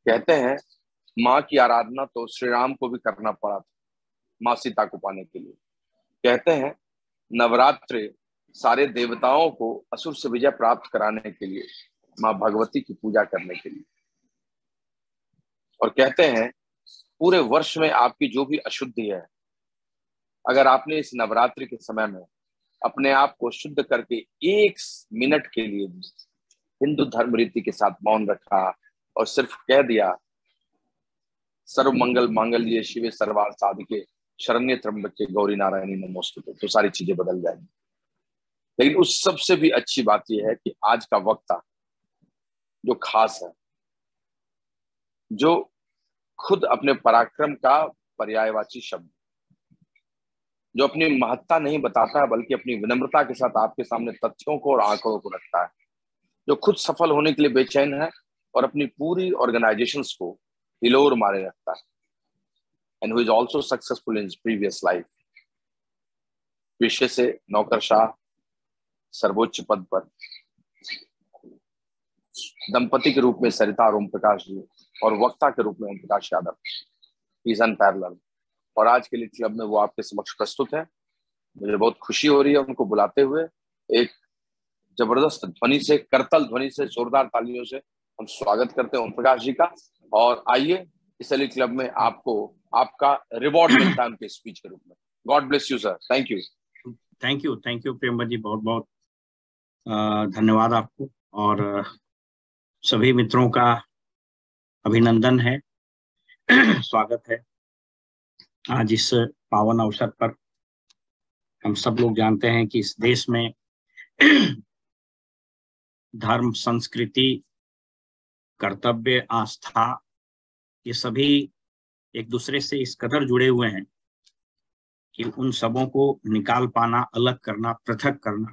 कहते हैं माँ की आराधना तो श्री राम को भी करना पड़ा था माँ सीता को पाने के लिए। कहते हैं नवरात्रि सारे देवताओं को असुर से विजय प्राप्त कराने के लिए, माँ भगवती की पूजा करने के लिए। और कहते हैं पूरे वर्ष में आपकी जो भी अशुद्धि है, अगर आपने इस नवरात्रि के समय में अपने आप को शुद्ध करके 1 मिनट के लिए हिंदू धर्म रीति के साथ मौन रखा और सिर्फ कह दिया सर्व मंगल मांगल्ये शिवे सर्वार्थ साधिके शरण्य त्र्यंबके गौरी नारायणी नमोस्तुते, तो सारी चीजें बदल जाएंगी। लेकिन उस सबसे भी अच्छी बात यह है कि आज का वक्ता जो खास है, जो खुद अपने पराक्रम का पर्यायवाची शब्द, जो अपनी महत्ता नहीं बताता है बल्कि अपनी विनम्रता के साथ आपके सामने तथ्यों को और आंकड़ों को रखता है, जो खुद सफल होने के लिए बेचैन है और अपनी पूरी ऑर्गेनाइजेशंस को हिलोर मारे रखता है, and who is also successful in his previous life. पेशे से नौकरशाह, सर्वोच्च पद पर, दंपति के रूप में सरिता और ओम प्रकाश जी, और वक्ता के रूप में ओम प्रकाश यादव, इज अनपैरेलल्ड। और आज के लिए क्लब में वो आपके समक्ष प्रस्तुत है। मुझे बहुत खुशी हो रही है उनको बुलाते हुए। एक जबरदस्त ध्वनि से, करतल ध्वनि से, जोरदार तालियों से हम स्वागत करते हैं ओम प्रकाश जी का। और आइए इस एलीट क्लब में आपको आपका रिवॉर्ड मिलता है उनके स्पीच के रूप में। God bless you sir. Thank you. Thank you Premvat ji, बहुत बहुत धन्यवाद आपको। और सभी मित्रों का अभिनंदन है, स्वागत है। आज इस पावन अवसर पर हम सब लोग जानते हैं कि इस देश में धर्म, संस्कृति, कर्तव्य, आस्था, ये सभी एक दूसरे से इस कदर जुड़े हुए हैं कि उन सबों को निकाल पाना, अलग करना, पृथक करना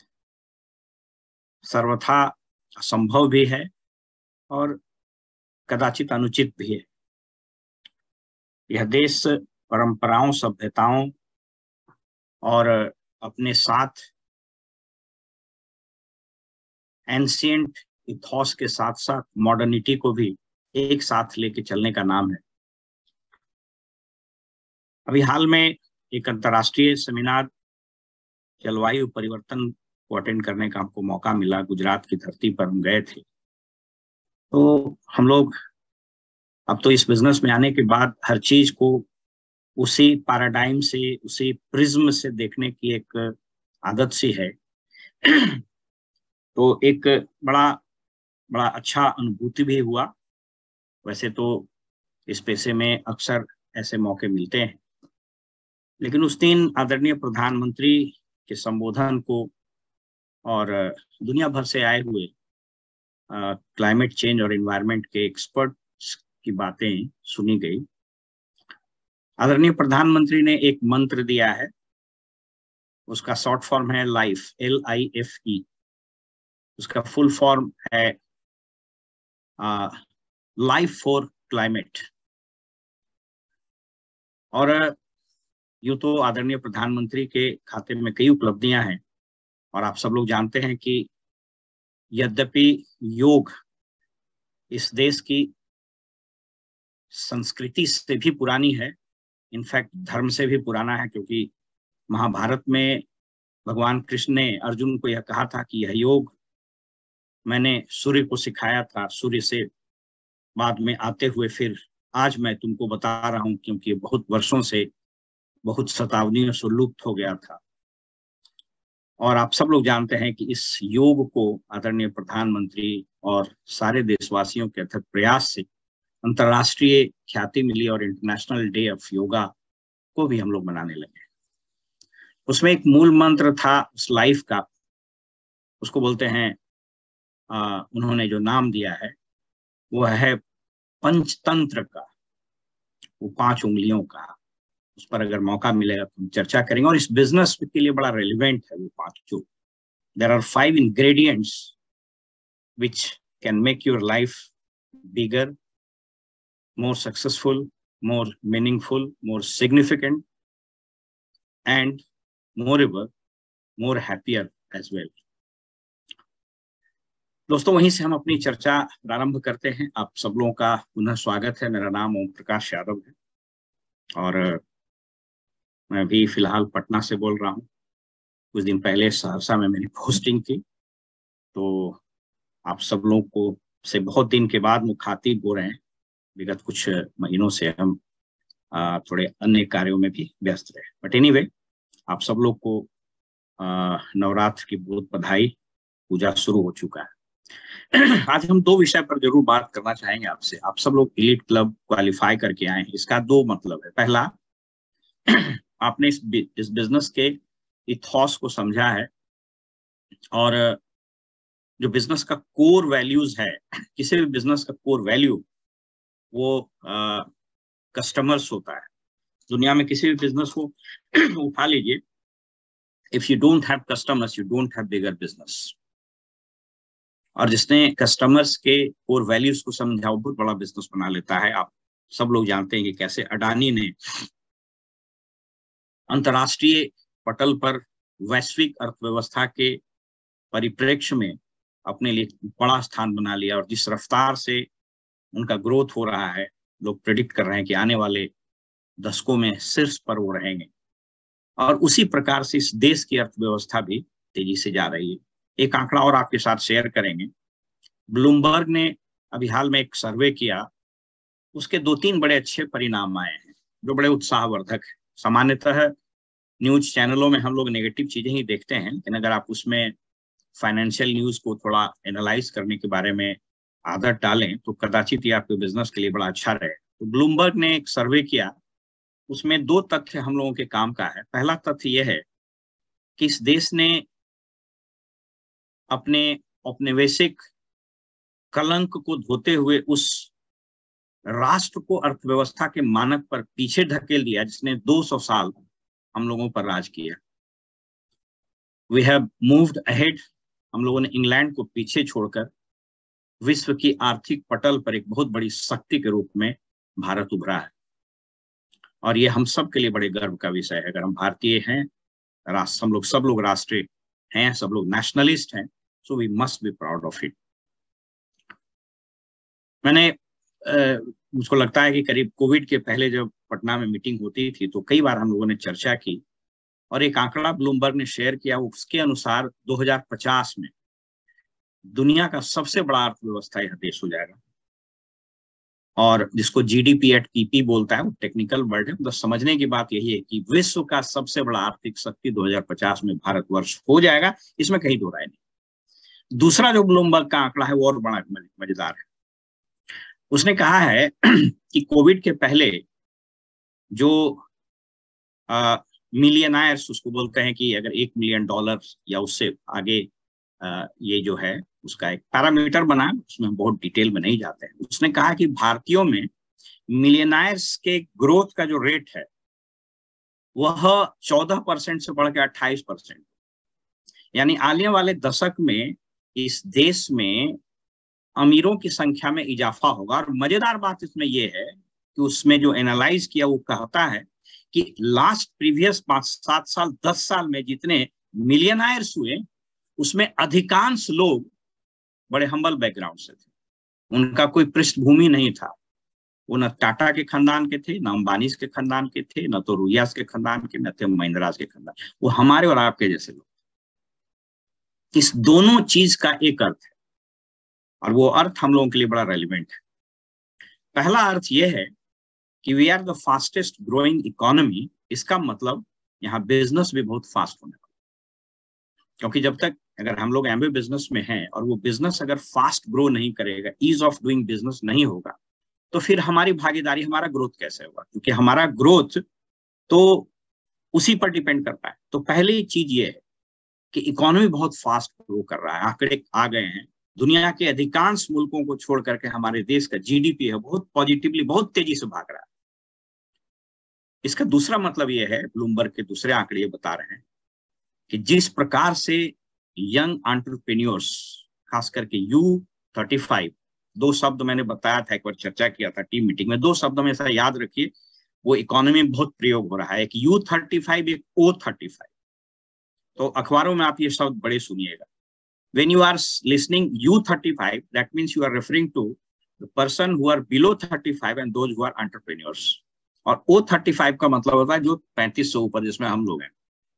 सर्वथा असंभव भी है और कदाचित अनुचित भी है। यह देश परंपराओं, सभ्यताओं और अपने साथ एंशिएंट इथॉस के साथ साथ मॉडर्निटी को भी एक साथ लेके चलने का नाम है। अभी हाल में एक अंतर्राष्ट्रीय सेमिनार जलवायु परिवर्तन को अटेंड करने का हमको मौका मिला। गुजरात की धरती पर हम गए थे। तो हम लोग अब तो इस बिजनेस में आने के बाद हर चीज को उसी पैराडाइम से, उसी प्रिज्म से देखने की एक आदत सी है। तो एक बड़ा अच्छा अनुभूति भी हुआ। वैसे तो इस पेशे में अक्सर ऐसे मौके मिलते हैं, लेकिन उस दिन आदरणीय प्रधानमंत्री के संबोधन को और दुनिया भर से आए हुए क्लाइमेट चेंज और एनवायरनमेंट के एक्सपर्ट्स की बातें सुनी गई। आदरणीय प्रधानमंत्री ने एक मंत्र दिया है, उसका शॉर्ट फॉर्म है लाइफ, LIFE। उसका फुल फॉर्म है लाइफ फॉर क्लाइमेट। और यूं तो आदरणीय प्रधानमंत्री के खाते में कई उपलब्धियां हैं, और आप सब लोग जानते हैं कि यद्यपि योग इस देश की संस्कृति से भी पुरानी है, इनफैक्ट धर्म से भी पुराना है, क्योंकि महाभारत में भगवान कृष्ण ने अर्जुन को यह कहा था कि यह योग मैंने सूर्य को सिखाया था, सूर्य से बाद में आते हुए फिर आज मैं तुमको बता रहा हूं, क्योंकि बहुत वर्षों से, बहुत शताब्दियों से लुप्त हो गया था। और आप सब लोग जानते हैं कि इस योग को आदरणीय प्रधानमंत्री और सारे देशवासियों के अथक प्रयास से अंतर्राष्ट्रीय ख्याति मिली और इंटरनेशनल डे ऑफ योगा को भी हम लोग मनाने लगे। उसमें एक मूल मंत्र था उस लाइफ का, उसको बोलते हैं उन्होंने जो नाम दिया है वो है पंचतंत्र का, वो 5 उंगलियों का। उस पर अगर मौका मिलेगा तो हम चर्चा करेंगे, और इस बिजनेस के लिए बड़ा रेलिवेंट है वो 5। There are 5 ingredients which can make your life bigger, more successful, more meaningful, more significant, and moreover more happier as well. दोस्तों, वहीं से हम अपनी चर्चा प्रारंभ करते हैं। आप सब लोगों का पुनः स्वागत है। मेरा नाम ओम प्रकाश यादव है और मैं भी फिलहाल पटना से बोल रहा हूँ। कुछ दिन पहले सहरसा में मेरी पोस्टिंग थी, तो आप सब लोगों को से बहुत दिन के बाद मुखातिब हो रहे हैं। विगत कुछ महीनों से हम थोड़े अन्य कार्यों में भी व्यस्त रहे, बट एनीवे, आप सब लोग को नवरात्र की बहुत बधाई। पूजा शुरू हो चुका है। आज हम दो विषय पर जरूर बात करना चाहेंगे आपसे। आप सब लोग एलीट क्लब क्वालिफाई करके आए हैं, इसका दो मतलब है। पहला, आपने इस बिजनेस के इथॉस को समझा है और जो बिजनेस का कोर वैल्यूज है, किसी भी बिजनेस का कोर वैल्यू वो कस्टमर्स होता है। दुनिया में किसी भी बिजनेस को उठा लीजिए, if you don't have customers you don't have bigger business. और जिसने कस्टमर्स के कोर वैल्यूज को समझा वो बहुत बड़ा बिजनेस बना लेता है। आप सब लोग जानते हैं कि कैसे अडानी ने अंतर्राष्ट्रीय पटल पर वैश्विक अर्थव्यवस्था के परिप्रेक्ष्य में अपने लिए बड़ा स्थान बना लिया, और जिस रफ्तार से उनका ग्रोथ हो रहा है, लोग प्रेडिक्ट कर रहे हैं कि आने वाले दशकों में शीर्ष पर वो रहेंगे। और उसी प्रकार से इस देश की अर्थव्यवस्था भी तेजी से जा रही है। एक आंकड़ा और आपके साथ शेयर करेंगे। ब्लूमबर्ग ने अभी हाल में एक सर्वे किया, उसके 2-3 बड़े अच्छे परिणाम आए हैं जो बड़े उत्साहवर्धक है। सामान्यतः न्यूज चैनलों में हम लोग नेगेटिव चीजें ही देखते हैं, लेकिन अगर आप उसमें फाइनेंशियल न्यूज को थोड़ा एनालाइज करने के बारे में आदत डालें तो कदाचित ये आपके बिजनेस के लिए बड़ा अच्छा रहे। तो ब्लूमबर्ग ने एक सर्वे किया, उसमें 2 तथ्य हम लोगों के काम का है। पहला तथ्य यह है कि इस देश ने अपने औपनिवेशिक कलंक को धोते हुए उस राष्ट्र को अर्थव्यवस्था के मानक पर पीछे धकेल दिया जिसने 200 साल हम लोगों पर राज किया। We have moved ahead. हम लोगों ने इंग्लैंड को पीछे छोड़कर विश्व की आर्थिक पटल पर एक बहुत बड़ी शक्ति के रूप में भारत उभरा है, और ये हम सब के लिए बड़े गर्व का विषय है। अगर हम भारतीय हैं, हम लोग सब लोग राष्ट्रीय हैं, सब लोग नेशनलिस्ट हैं, so we must be proud of it. मैंने मुझको लगता है कि करीब कोविड के पहले जब पटना में मीटिंग होती थी तो कई बार हम लोगों ने चर्चा की, और एक आंकड़ा ब्लूमबर्ग ने शेयर किया। उसके अनुसार 2050 में दुनिया का सबसे बड़ा अर्थव्यवस्था यह देश हो जाएगा, और जिसको जीडीपी एट पीपी बोलता है, वो टेक्निकल वर्ड है। मतलब समझने की बात यही है कि विश्व का सबसे बड़ा आर्थिक शक्ति 2050 में भारतवर्ष हो जाएगा, इसमें कहीं दो राय नहीं। दूसरा जो ब्लूमबर्ग का आंकड़ा है वो और बड़ा मजेदार है। उसने कहा है कि कोविड के पहले जो मिलियनायर्स उसको बोलते हैं, कि अगर $1 मिलियन या उससे आगे ये जो है उसका एक पैरामीटर बना, उसमें हम बहुत डिटेल में नहीं जाते हैं। उसने कहा कि भारतीयों में मिलियनायर्स के ग्रोथ का जो रेट है वह 14% से बढ़ के 28%, यानी आने वाले दशक में इस देश में अमीरों की संख्या में इजाफा होगा। और मजेदार बात इसमें यह है कि उसमें जो एनालाइज किया वो कहता है कि लास्ट प्रीवियस 5-7 साल 10 साल में जितने मिलियनायर्स हुए उसमें अधिकांश लोग बड़े हम्बल बैकग्राउंड से थे, उनका कोई पृष्ठभूमि नहीं था। वो न टाटा के खानदान के थे, न अंबानी के खानदान के थे, न तो रुयास के खानदान के, न थे महिंद्रास के खानदान। वो हमारे और आपके जैसे लोग। इस दोनों चीज का एक अर्थ है, और वो अर्थ हम लोगों के लिए बड़ा रेलिवेंट है। पहला अर्थ यह है कि we are the fastest growing economy. इसका मतलब यहाँ बिजनेस भी बहुत फास्ट होने वाला, क्योंकि जब तक अगर हम लोग एमबी बिजनेस में हैं और वो बिजनेस अगर फास्ट ग्रो नहीं करेगा, ईज ऑफ डूइंग बिजनेस नहीं होगा, तो फिर हमारी भागीदारी, हमारा ग्रोथ कैसे होगा? क्योंकि हमारा ग्रोथ तो उसी पर डिपेंड करता है। तो पहली चीज ये है कि इकोनॉमी बहुत फास्ट ग्रो कर रहा है। आंकड़े आ गए हैं, दुनिया के अधिकांश मुल्कों को छोड़ करके हमारे देश का जीडीपी है बहुत पॉजिटिवली, बहुत तेजी से भाग रहा है। इसका दूसरा मतलब यह है, ब्लूमबर्ग के दूसरे आंकड़े ये बता रहे हैं कि जिस प्रकार से यंग एंटरप्रेन्योर्स, खास करके U35, 2 शब्द मैंने बताया था, एक बार चर्चा किया था टीम मीटिंग में, 2 शब्द में ऐसा याद रखिए, वो इकोनॉमी में बहुत प्रयोग हो रहा है, एक U35, एक O35। तो अखबारों में आप ये शब्द बड़े सुनिएगा। when you are listening U35, that means you are referring to the person who are below 35 and those who are entrepreneurs. और O35 का मतलब होता है जो 35 से ऊपर, जिसमें हम लोग हैं,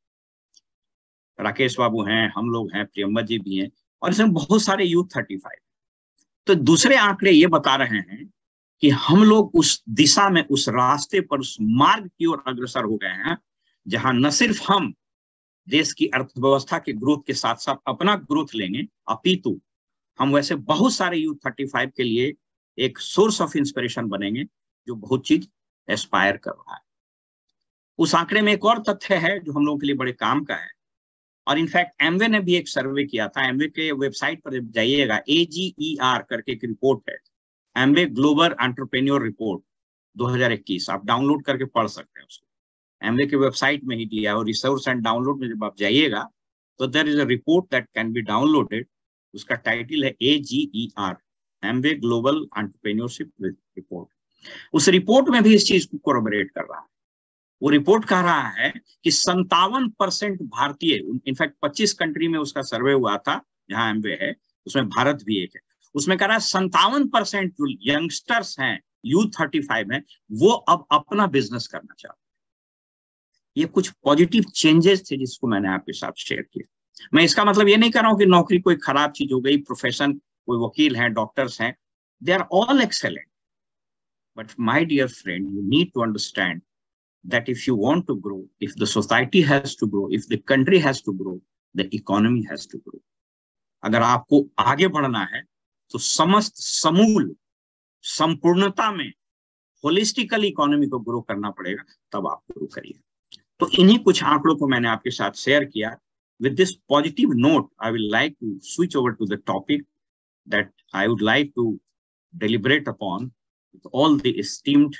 राकेश बाबू हैं, हम लोग हैं, प्रियंबा जी भी हैं, और इसमें बहुत सारे U35। तो दूसरे आंकड़े ये बता रहे हैं कि हम लोग उस दिशा में, उस रास्ते पर, उस मार्ग की ओर अग्रसर हो गए हैं, जहां न सिर्फ हम देश की अर्थव्यवस्था के ग्रोथ के साथ साथ अपना ग्रोथ लेंगे, अपितु हम वैसे बहुत सारे U35 के लिए एक सोर्स ऑफ इंस्पिरेशन बनेंगे जो बहुत चीज एस्पायर कर रहा है। उस आंकड़े में एक और तथ्य है जो हम लोगों के लिए बड़े काम का है, और इनफैक्ट एमवे ने भी एक सर्वे किया था। एमवे के वेबसाइट पर जाइएगा, AGER करके एक रिपोर्ट है, एमवे ग्लोबल एंटरप्रेन्योर रिपोर्ट 2021, आप डाउनलोड करके पढ़ सकते हैं उसको, एमवे के वेबसाइट में ही दिया है। और रिसोर्स एंड डाउनलोड में जब आप जाइएगा तो there is a report that can be downloaded, उसका टाइटल है AGER, Amway global entrepreneurship report. उस रिपोर्ट में भी इस चीज को कोरबोरेट कर रहा है। वो रिपोर्ट कह रहा है कि 57% भारतीय, इनफैक्ट 25 कंट्री में उसका सर्वे हुआ था जहां एमवे है, उसमें भारत भी एक है, उसमें कह रहा है 57% जो यंगस्टर्स हैं, U35 हैं, वो अब अपना बिजनेस करना चाहते हैं। ये कुछ पॉजिटिव चेंजेस थे जिसको मैंने आपके साथ शेयर किया। मैं इसका मतलब ये नहीं कर रहा हूं कि नौकरी कोई खराब चीज हो गई, प्रोफेशन, कोई वकील हैं, डॉक्टर्स हैं, they are all excellent, but my dear friend, you need to understand that if you want to grow, if the society has to grow, if the country has to grow, the economy has to grow. अगर आपको आगे बढ़ना है तो समस्त समूल संपूर्णता में होलिस्टिकल इकोनॉमी को ग्रो करना पड़ेगा, तब आप ग्रो करिए। तो इन्हीं कुछ आंकड़ों को मैंने आपके साथ शेयर किया। With this positive note, I will like to switch over to the topic that I would like to deliberate upon with all the esteemed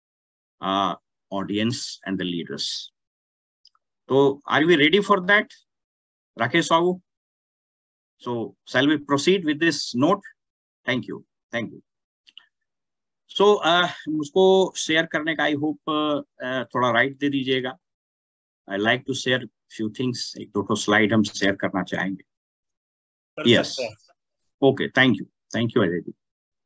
audience and the leaders. So are we ready for that, Rakesh Babu? So shall we proceed with this note? Thank you. So मुझको share करने का, I hope थोड़ा right दे दीजिएगा। I like to share few things, एक दो slide हम share करना चाहेंगे। Yes, okay, thank you Ajay ji.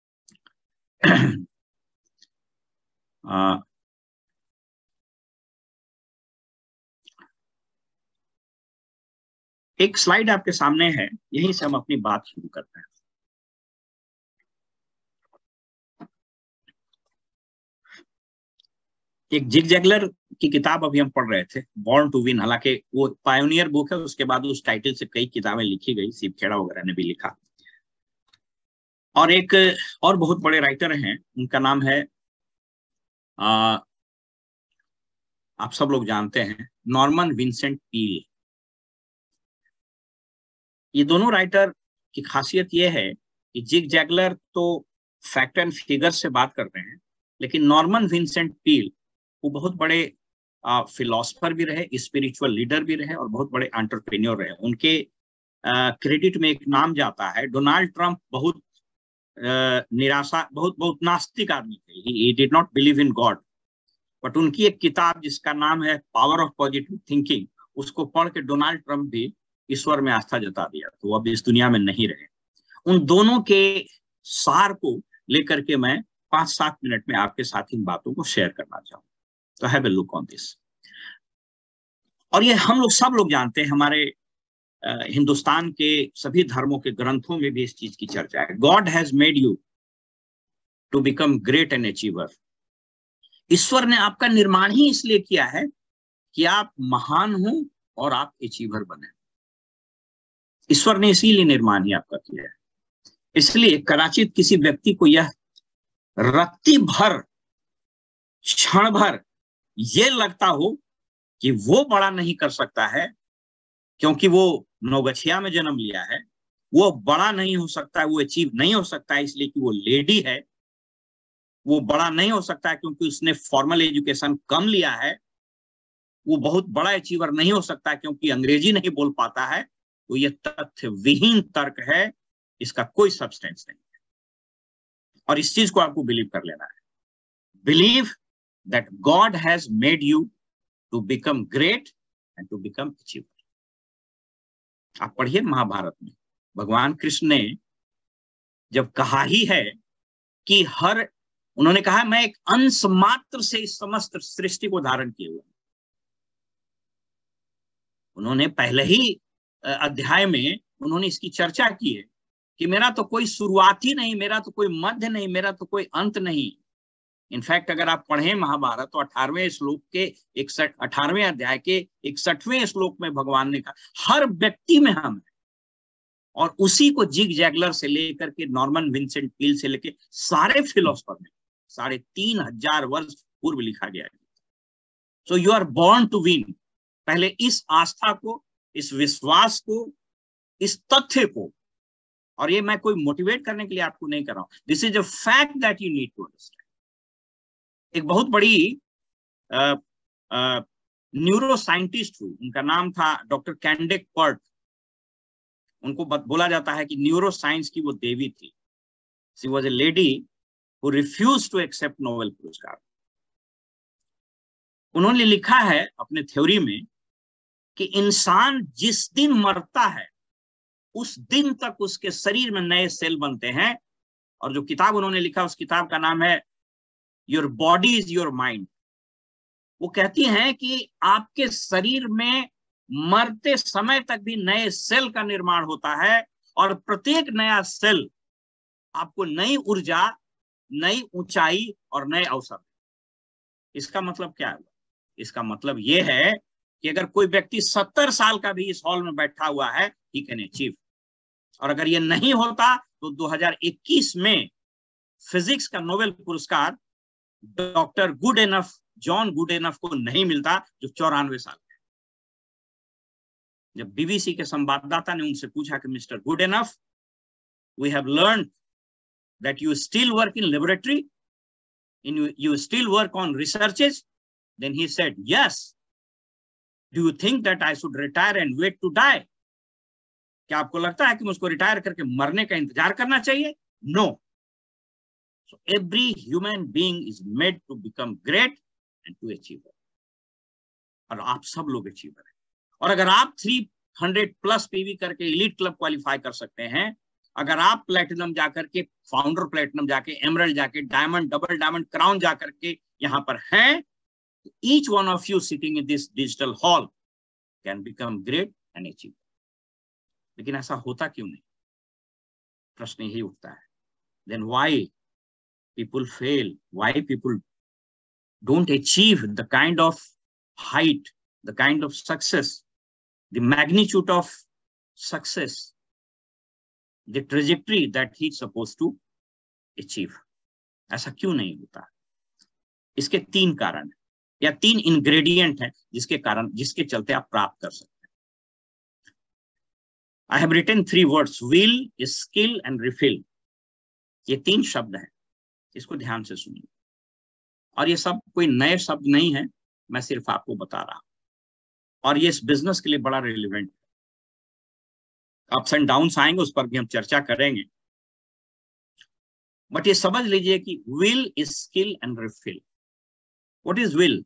एक स्लाइड आपके सामने है, यहीं से हम अपनी बात शुरू करते हैं। एक जिग जैगलर की किताब अभी हम पढ़ रहे थे, बॉर्न टू विन। हालांकि वो पायोनियर बुक है, उसके बाद उस टाइटल से कई किताबें लिखी गई, शिव खेड़ा वगैरह ने भी लिखा। और एक और बहुत बड़े राइटर हैं, उनका नाम है आप सब लोग जानते हैं, नॉर्मन विंसेंट पील। ये दोनों राइटर की खासियत ये है कि जिग जैगलर तो फैक्ट एंड फिगर से बात करते हैं, लेकिन नॉर्मन विंसेंट पील वो बहुत बड़े फिलोसफर भी रहे, स्पिरिचुअल लीडर भी रहे और बहुत बड़े एंटरप्रेन्योर रहे। उनके क्रेडिट में एक नाम जाता है, डोनाल्ड ट्रंप बहुत निराशा, बहुत नास्तिक आदमी थे, he did not believe in god, but उनकी एक किताब जिसका नाम है पावर ऑफ पॉजिटिव थिंकिंग, उसको पढ़ के डोनाल्ड ट्रंप भी ईश्वर में आस्था जता दिया, तो अब इस दुनिया में नहीं रहे। उन दोनों के सार को लेकर के मैं 5-7 मिनट में आपके साथ इन बातों को शेयर करना चाहूँ। तो have a look on this. और ये हम लोग सब लोग जानते हैं, हमारे हिंदुस्तान के सभी धर्मों के ग्रंथों में भी इस चीज की चर्चा है। God has made you to become great and achiever. ईश्वर ने आपका निर्माण ही इसलिए किया है कि आप महान हो और आप अचीवर बने। ईश्वर ने इसीलिए निर्माण ही आपका किया है। इसलिए कदाचित किसी व्यक्ति को यह रत्ती भर, क्षण भर ये लगता हो कि वो बड़ा नहीं कर सकता है क्योंकि वो नौगछिया में जन्म लिया है, वो बड़ा नहीं हो सकता है, वो अचीव नहीं हो सकता है इसलिए कि वो लेडी है, वो बड़ा नहीं हो सकता है क्योंकि उसने फॉर्मल एजुकेशन कम लिया है, वो बहुत बड़ा अचीवर नहीं हो सकता क्योंकि अंग्रेजी नहीं बोल पाता है। तो ये तथ्य विहीन तर्क है, इसका कोई सब्सटेंस नहीं है। और इस चीज को आपको बिलीव कर लेना है। Believe that god has made you to become great and to become achiever. आप पढ़िए महाभारत में, भगवान कृष्ण ने जब कहा ही है कि उन्होंने कहा मैं एक अंश मात्र से इस समस्त सृष्टि को धारण किए हुए। उन्होंने पहले ही अध्याय में उन्होंने इसकी चर्चा की है कि मेरा तो कोई शुरुआत ही नहीं, मेरा तो कोई मध्य नहीं, मेरा तो कोई अंत नहीं। इनफैक्ट अगर आप पढ़ें महाभारत तो 18वें श्लोक के 18वें अध्याय के 61वें श्लोक में भगवान ने कहा हर व्यक्ति में हम है, और उसी को जिग जैगलर से लेकर के नॉर्मन विंसेंट पील से लेकर सारे फिलोसफर में 3500 वर्ष पूर्व लिखा गया है। So you are born to win. पहले इस आस्था को, इस विश्वास को, इस तथ्य को, और ये मैं कोई मोटिवेट करने के लिए आपको नहीं कर रहा हूं, this is a fact that you need to understand. एक बहुत बड़ी न्यूरो साइंटिस्ट हुई, उनका नाम था डॉक्टर कैंडेक पर्ट। उनको बोला जाता है कि न्यूरो साइंस की वो देवी थी। She was a lady who refused to accept Nobel पुरस्कार। उन्होंने लिखा है अपने थ्योरी में कि इंसान जिस दिन मरता है उस दिन तक उसके शरीर में नए सेल बनते हैं। और जो किताब उन्होंने लिखा उस किताब का नाम है your body is your mind. वो कहती हैं कि आपके शरीर में मरते समय तक भी नए सेल का निर्माण होता है, और प्रत्येक नया सेल आपको नई ऊर्जा, नई ऊंचाई और नए अवसर। इसका मतलब क्या है? इसका मतलब यह है कि अगर कोई व्यक्ति 70 साल का भी इस हॉल में बैठा हुआ है, ही कैन अचीव। और अगर ये नहीं होता तो 2021 में फिजिक्स का नोबेल पुरस्कार डॉक्टर गुडएनफ, जॉन गुडएनफ को नहीं मिलता, जो 94 साल के। जब बीबीसी के संवाददाता ने उनसे पूछा कि mister Goodenough, we have learned that you still work in laboratory, you still work on researches, then he said yes. Do you think that I should retire and wait to die? क्या आपको लगता है कि मुझको retire करके मरने का इंतजार करना चाहिए? No. So every human being is made to become great and to achieve. और आप सब लोग अचीवर हैं। और अगर आप 300+ पीवी करके एलीट क्लब क्वालिफाई कर सकते हैं, अगर आप प्लेटिनम जाकर के, फाउंडर प्लेटिनम जाके, एमरल्ड जाके, डायमंड, डबल डायमंड, क्राउन जाकर के यहाँ पर हैं, each one of you sitting in this digital hall can become great and achieve. लेकिन ऐसा होता क्यों नहीं? प्रश्न यही उठता है। Then why people fail? Why people don't achieve the kind of height, the kind of success, the magnitude of success, the trajectory that he's supposed to achieve? ऐसा क्यों नहीं होता? इसके 3 कारण हैं, या 3 इंग्रेडिएंट हैं जिसके चलते आप प्राप्त कर सकते हैं। I have written 3 words: will, skill and refill. ये 3 शब्द हैं, इसको ध्यान से सुनिए। और ये सब कोई नए शब्द नहीं है, मैं सिर्फ आपको बता रहा हूं, और ये इस बिजनेस के लिए बड़ा रिलेवेंट है। अप्स एंड डाउन्स आएंगे, उस पर भी हम चर्चा करेंगे, बट ये समझ लीजिए कि will, skill and refill. What is will?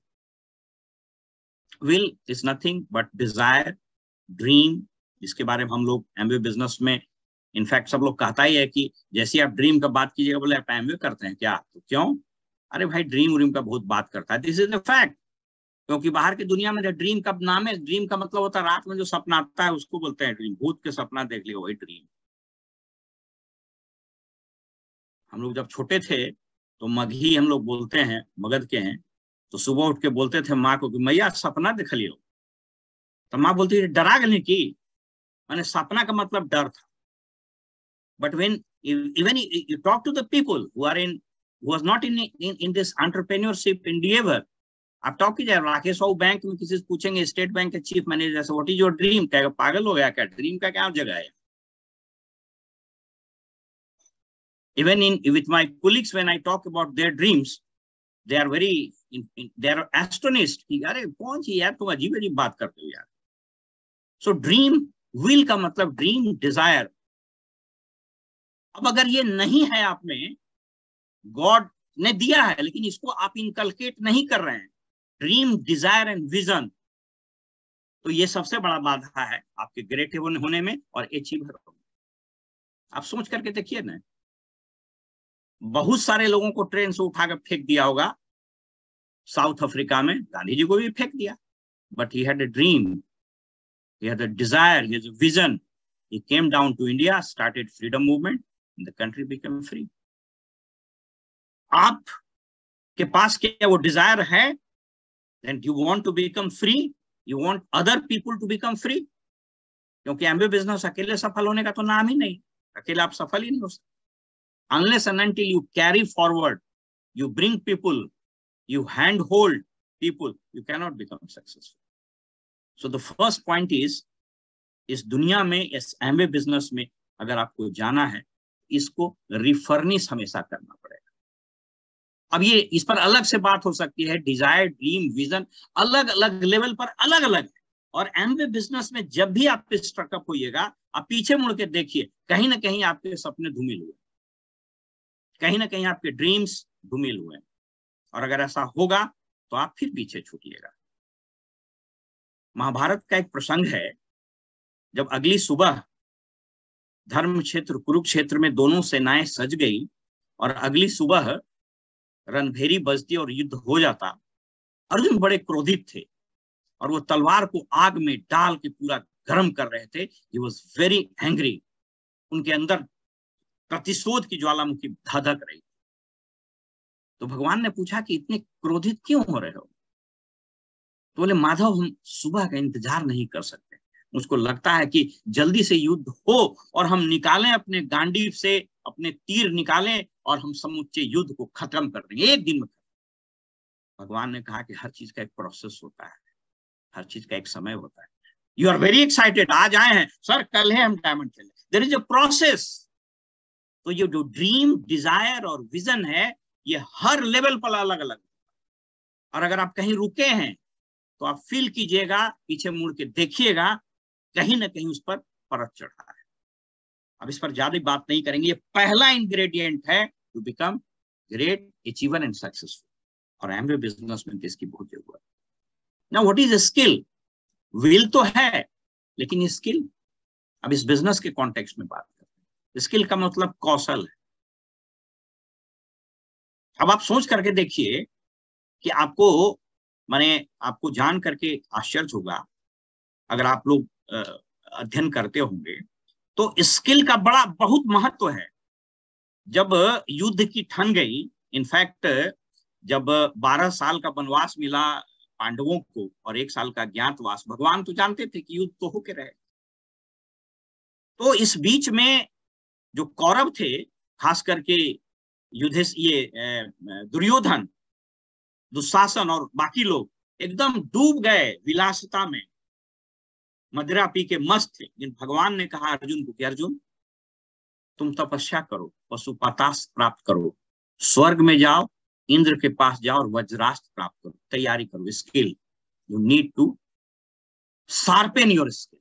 Will is nothing but desire, dream, जिसके बारे में हम लोग एमवे बिजनेस में, इनफैक्ट सब लोग कहता ही है कि जैसे आप ड्रीम का बात कीजिएगा, बोले आप एमवे करते हैं क्या? तो क्यों? अरे भाई, ड्रीम का बहुत बात करता है। This is the fact. क्योंकि बाहर की दुनिया में ड्रीम का नाम है, ड्रीम का मतलब होता है रात में जो सपना आता है उसको बोलते हैं ड्रीम। भूत के सपना देख लियो, वही ड्रीम। हम लोग जब छोटे थे तो मगही हम लोग बोलते हैं, मगध के हैं, तो सुबह उठ के बोलते थे माँ को कि मैया सपना देख लियो। तो माँ बोलती है डरा गई की, मैंने सपना का मतलब डर था। But when even you talk to the people who are in, who was not in this entrepreneurship endeavor, आप टॉक कीजिए राकेश बाबू बैंक में किसी से पूछेंगे, स्टेट बैंक के चीफ मैनेजर से, व्हाट इज योर ड्रीम? कहेगा पागल हो गया क्या? ड्रीम का क्या जगह है? Even with my colleagues, when I talk about their dreams, they are they are astonished कि अरे कौन सी यार तुम अजीब अजीब बात करते हो यार। So dream, will का मतलब ड्रीम, डिजायर। अब अगर ये नहीं है आप में, गॉड ने दिया है लेकिन इसको आप इनकलकेट नहीं कर रहे हैं, ड्रीम, डिजायर एंड विजन, तो ये सबसे बड़ा बाधा है आपके ग्रेट होने में और अचीवर होने में। आप सोच करके देखिए ना, बहुत सारे लोगों को ट्रेन से उठाकर फेंक दिया होगा। साउथ अफ्रीका में गांधी जी को भी फेंक दिया, but he had a dream, he had a desire, he has a vision. He came down to India, started freedom movement, and the country became free. आप के पास क्या वो डिजायर है? Then you want to become free? You want other people to become free? क्योंकि Amway business अकेले सफल होने का तो नाम ही नहीं, अकेले आप सफल ही नहीं हो सकते। Unless and until you carry forward, you bring people, you handhold people, you cannot become successful. So the first point is, इस दुनिया में, इस एमवे बिजनेस में अगर आपको जाना है, इसको रिफर्निश हमेशा करना पड़ेगा। अब ये इस पर अलग से बात हो सकती है, डिजायर, ड्रीम, विजन अलग अलग लेवल पर अलग अलग है। और एमवे बिजनेस में जब भी आप स्ट्रकअप होइएगा, आप पीछे मुड़ के देखिए, कहीं ना कहीं आपके सपने धूमिल हुए, कहीं ना कहीं आपके ड्रीम्स धूमिल हुए, और अगर ऐसा होगा तो आप फिर पीछे छूटिएगा। महाभारत का एक प्रसंग है, जब अगली सुबह धर्म क्षेत्र कुरुक्षेत्र में दोनों सेनाएं सज गई और अगली सुबह रणभेरी बजती और युद्ध हो जाता, अर्जुन बड़े क्रोधित थे और वो तलवार को आग में डाल के पूरा गर्म कर रहे थे। ही वॉज वेरी एंग्री, उनके अंदर प्रतिशोध की ज्वालामुखी धधक रही। तो भगवान ने पूछा कि इतने क्रोधित क्यों हो रहे हो? तो बोले, माधव, हम सुबह का इंतजार नहीं कर सकते, मुझको लगता है कि जल्दी से युद्ध हो और हम निकालें अपने गांडीव से अपने तीर निकालें और हम समुच्चय युद्ध को खत्म कर देंगे एक दिन में। भगवान ने कहा कि हर चीज का एक प्रोसेस होता है, हर चीज का एक समय होता है। यू आर वेरी एक्साइटेड, आज आए हैं सर, कल है हम डायमंड खेलें, देयर इज अ प्रोसेस। तो ये जो ड्रीम, डिजायर और विजन है, ये हर लेवल पर अलग अलग। और अगर आप कहीं रुके हैं तो आप फील कीजिएगा, पीछे मुड़ के देखिएगा, कहीं ना कहीं उस पर परत चढ़ा है। अब इस पर ज्यादा बात नहीं करेंगे, ये पहला इंग्रेडिएंट है to become great achiever and successful, और एमवे बिजनेस में इसकी बहुत जरूरत है। Now what is skill? Will तो है, लेकिन ये स्किल, अब इस बिजनेस के कॉन्टेक्स्ट में बात करते हैं। स्किल का मतलब कौशल है। अब आप सोच करके देखिए कि आपको जान करके आश्चर्य होगा, अगर आप लोग अध्ययन करते होंगे तो स्किल का बहुत महत्व है। जब युद्ध की ठन गई, इनफैक्ट जब 12 साल का वनवास मिला पांडवों को और 1 साल का ज्ञातवास, भगवान तो जानते थे कि युद्ध तो होके रहे। तो इस बीच में जो कौरव थे, खास करके दुर्योधन, दुशासन और बाकी लोग एकदम डूब गए विलासिता में, मदिरा पी के मस्त थे। लेकिन भगवान ने कहा अर्जुन को कि अर्जुन, तुम तपस्या करो, पशुपतास्त्र प्राप्त करो, स्वर्ग में जाओ, इंद्र के पास जाओ और वज्रास्त्र प्राप्त करो, तैयारी करो। Skill, you need to sharpen your skill.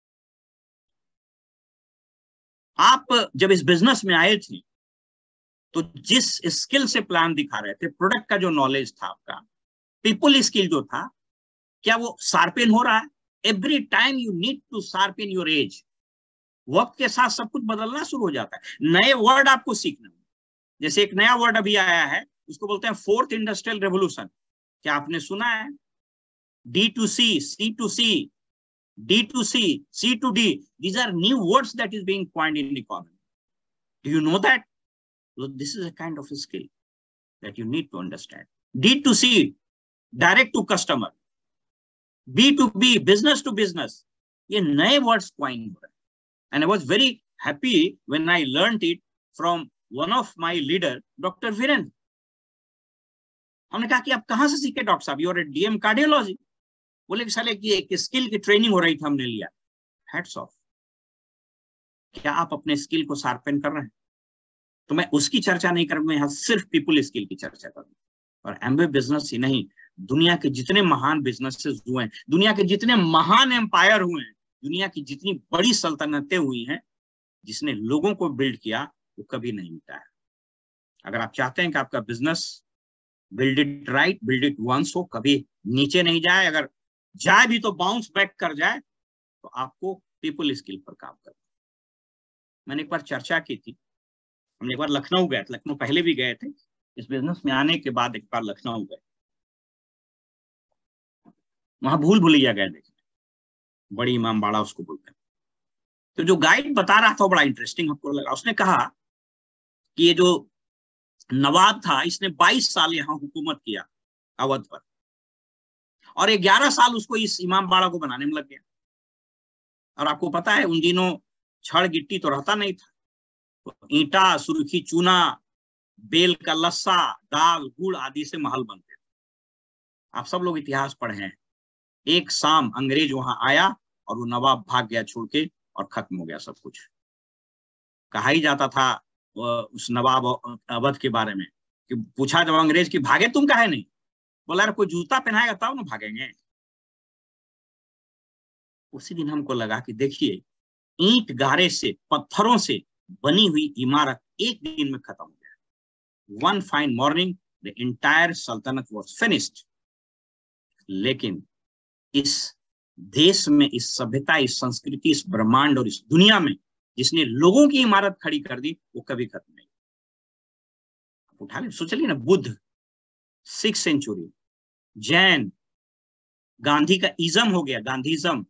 आप जब इस बिजनेस में आए थे तो जिस स्किल से प्लान दिखा रहे थे, प्रोडक्ट का जो नॉलेज था आपका, पीपल स्किल जो था, क्या वो शार्पेन हो रहा है? Every time you need to sharpen your edge. वक्त के साथ सब कुछ बदलना शुरू हो जाता है, नए वर्ड आपको सीखना। जैसे एक नया वर्ड अभी आया है, उसको बोलते हैं 4th इंडस्ट्रियल रेवोल्यूशन। क्या आपने सुना है? D2C, C2C, D2C, C2D, these are new words that is being coined in the economy. Do you know that? So this is a kind of a skill that you need to understand. D2C, direct to customer, B2B, business to business, ये नए words coin हो रहे हैं। And I was very happy when I learned it from one of my leader, Dr. Virendra. हमने कहा कि आप कहाँ से सीखे डॉक्टर साहब? You are DM cardiology. बोले कि साले की एक स्किल की ट्रेनिंग हो रही थी, हमने लिया। Hats off. क्या आप अपने स्किल को शार्पन कर रहे हैं? तो मैं उसकी चर्चा नहीं करूंगा, यहाँ सिर्फ पीपल स्किल की चर्चा करूंगा। और एमवे बिजनेस ही नहीं, दुनिया के जितने महान बिजनेसेस हुए हैं, दुनिया के जितने महान एम्पायर हुए हैं, दुनिया की जितनी बड़ी सल्तनतें हुई हैं, जिसने लोगों को बिल्ड किया, वो कभी नहीं मिटा है। अगर आप चाहते हैं कि आपका business build it right, build it once हो, कभी नीचे नहीं जाए, अगर जाए भी तो बाउंस बैक कर जाए, तो आपको पीपल स्किल पर काम करना। मैंने एक बार चर्चा की थी, हमने एक बार लखनऊ गए थे, लखनऊ पहले भी गए थे, इस बिजनेस में आने के बाद एक बार लखनऊ गए, वहां भूल भुलैया गए देखने, बड़ी इमामबाड़ा उसको बोलते हैं। तो जो गाइड बता रहा था बड़ा इंटरेस्टिंग हमको लगा। उसने कहा कि ये जो नवाब था इसने 22 साल यहाँ हुकूमत किया अवध पर, और 11 साल उसको इस इमामबाड़ा को बनाने में लग गया। और आपको पता है उन दिनों छड़ गिट्टी तो रहता नहीं था, तो ईंटा, सुर्खी, चूना, बेल का लस्सा, दाल, गुड़ आदि से महल बनते थे। आप सब लोग इतिहास पढ़े हैं। एक शाम अंग्रेज वहां आया और वो नवाब भाग गया छोड़ के, और खत्म हो गया सब कुछ। कहा ही जाता था उस नवाब अवध के बारे में कि पूछा जब अंग्रेज की भागे तुम काहे नहीं, बोला यार कोई जूता पहनाएगा तब ना भागेंगे। उसी दिन हमको लगा कि देखिए, ईंट गारे से, पत्थरों से बनी हुई इमारत एक दिन में खत्म हो गया। One fine morning the entire सल्तनत वाज फिनिश्ड। लेकिन इस देश में, इस सभ्यता, इस संस्कृति, इस ब्रह्मांड और इस दुनिया में जिसने लोगों की इमारत खड़ी कर दी, वो कभी खत्म नहीं। उठा ले, सोच लिए ना, बुद्ध 6th सेंचुरी, जैन, गांधी का इज्म हो गया, गांधीज्म,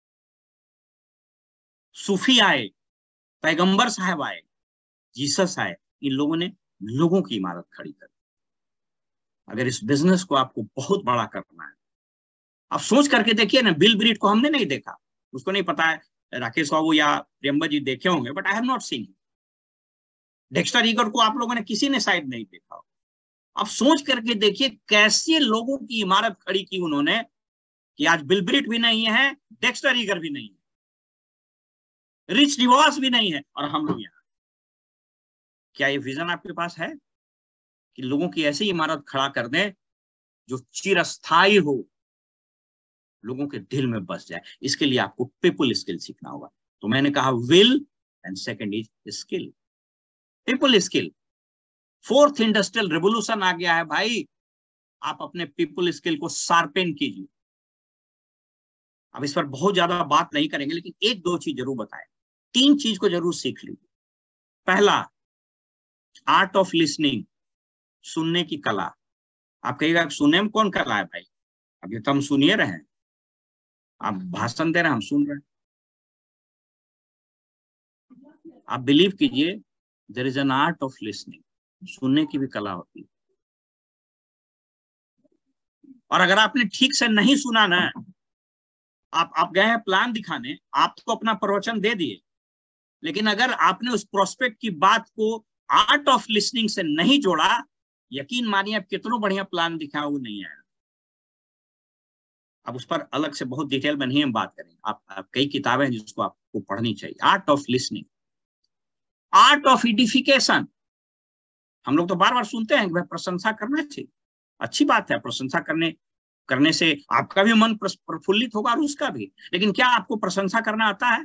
सूफी आए, पैगंबर साहब आए, जीसस आए, इन लोगों ने लोगों की इमारत खड़ी कर दी। अगर इस बिजनेस को आपको बहुत बड़ा करना है, आप सोच करके देखिए ना, बिल ब्रीट को हमने नहीं देखा, उसको नहीं पता है, राकेश बाबू या प्रियंबा जी देखे होंगे, but I have not seen. Dexter eagle को आप लोगों ने किसी ने शायद नहीं देखा। आप सोच करके देखिए कैसे लोगों की इमारत खड़ी की उन्होंने, कि आज बिल ब्रीट भी नहीं है, डेक्स्टर ईगल भी नहीं है, रिच डिवॉस भी नहीं है, और हम लोग यहाँ। क्या ये विजन आपके पास है कि लोगों की ऐसी इमारत खड़ा कर दें जो चिरस्थायी हो, लोगों के दिल में बस जाए? इसके लिए आपको पीपल स्किल सीखना होगा। तो मैंने कहा will, and second is skill, people skill. 4th industrial revolution आ गया है भाई, आप अपने पीपल स्किल को शार्पेन कीजिए। अब इस पर बहुत ज्यादा बात नहीं करेंगे, लेकिन एक दो चीज जरूर बताएं, 3 चीज को जरूर सीख लीजिए। पहला, आर्ट ऑफ लिसनिंग, सुनने की कला। आप कहिएगा सुनने में कौन कला है भाई, अभी तो हम सुनिए रहे हैं, आप भाषण दे रहे हैं, हम सुन रहे हैं। आप बिलीव कीजिए, there is an art of listening, सुनने की भी कला होती है। और अगर आपने ठीक से नहीं सुना ना, आप गए हैं प्लान दिखाने, आप तो अपना प्रवचन दे दिए, लेकिन अगर आपने उस प्रोस्पेक्ट की बात को आर्ट ऑफ लिसनिंग से नहीं जोड़ा, यकीन मानिए आप कितना बढ़िया प्लान दिखाया वो नहीं आया। अब उस पर अलग से बहुत डिटेल में नहीं हम बात करेंगे, आप कई किताबें हैं जिसको आपको पढ़नी चाहिए। Art of listening, art of edification. हम लोग तो बार बार सुनते हैं कि भाई प्रशंसा करना चाहिए, अच्छी बात है, प्रशंसा करने से आपका भी मन प्रफुल्लित होगा और उसका भी। लेकिन क्या आपको प्रशंसा करना आता है?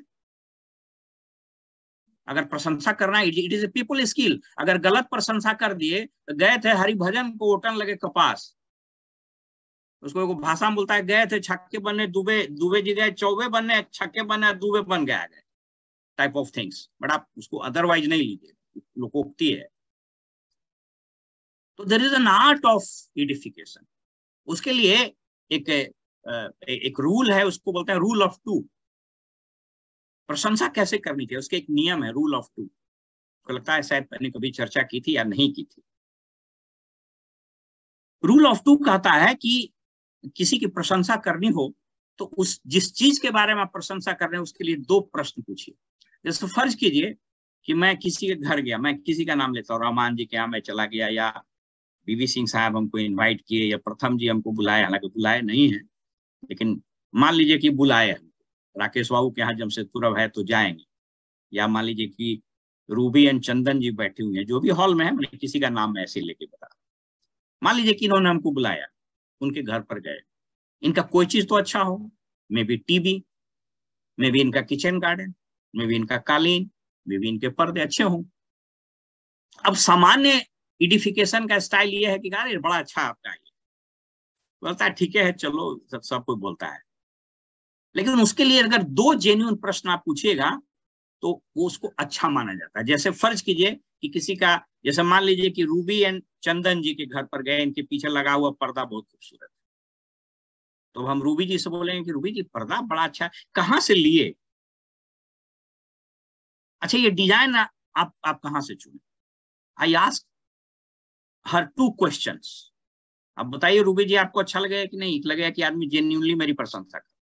अगर प्रशंसा करना, it is a people skill. अगर गलत प्रशंसा कर दिए, तो गए थे हरिभजन को ओटन लगे कपास, उसको भाषा में बोलता है गए थे छक्के बनने दुबे जी गए चौबे बनने, छक्के बनने दुबे बन गया गए, टाइप ऑफ थिंग्स। बट आप उसको अदरवाइज नहीं लीजिए, लोकोक्ति है। तो there is an art of edification. उसके लिए एक रूल है, उसको बोलते हैं रूल ऑफ 2। प्रशंसा कैसे करनी चाहिए, उसके एक नियम है, रूल ऑफ 2। को लगता है शायद मैंने कभी चर्चा की थी या नहीं की थी। रूल ऑफ 2 कहता है कि किसी की प्रशंसा करनी हो तो उस जिस चीज के बारे में आप प्रशंसा कर रहे हैं उसके लिए 2 प्रश्न पूछिए। जैसे फर्ज कीजिए कि मैं किसी के घर गया, मैं किसी का नाम लेता हूँ, रहमान जी के यहाँ मैं चला गया, या बीवी सिंह साहब हमको इनवाइट किए, या प्रथम जी हमको बुलाए, हालांकि बुलाए नहीं है, लेकिन मान लीजिए कि बुलाए हम, राकेश बाबू के यहाँ जमशेदपुर है तो जाएंगे, या मान लीजिए कि रूबी एंड चंदन जी बैठे हुए हैं जो भी हॉल में है, मैंने किसी का नाम ऐसे लेके बता, मान लीजिए कि इन्होंने हमको बुलाया, उनके घर पर गए, इनका कोई चीज तो अच्छा हो, maybe TV, maybe इनका किचन गार्डन, मे बी इनका कालीन, मे बी इनके पर्दे अच्छे हों। अब सामान्य एडिफिकेशन का स्टाइल ये है कि यार बड़ा अच्छा आपका, ये बोलता है ठीक है चलो, सब कोई बोलता है। लेकिन उसके लिए अगर 2 जेन्युइन प्रश्न आप पूछिएगा तो वो उसको अच्छा माना जाता है। जैसे फर्ज कीजिए कि किसी का, जैसे मान लीजिए कि रूबी एंड चंदन जी के घर पर गए, इनके पीछे लगा हुआ पर्दा बहुत खूबसूरत है, तो हम रूबी जी से बोलेंगे कि रूबी जी पर्दा बड़ा अच्छा है, कहाँ से लिए? अच्छा ये डिजाइन आप कहाँ से चुने? I ask her 2 questions. अब बताइए रूबी जी, आपको अच्छा लगेगा कि नहीं लगेगा कि आदमी जेन्युइनली मेरी प्रशंसा कर,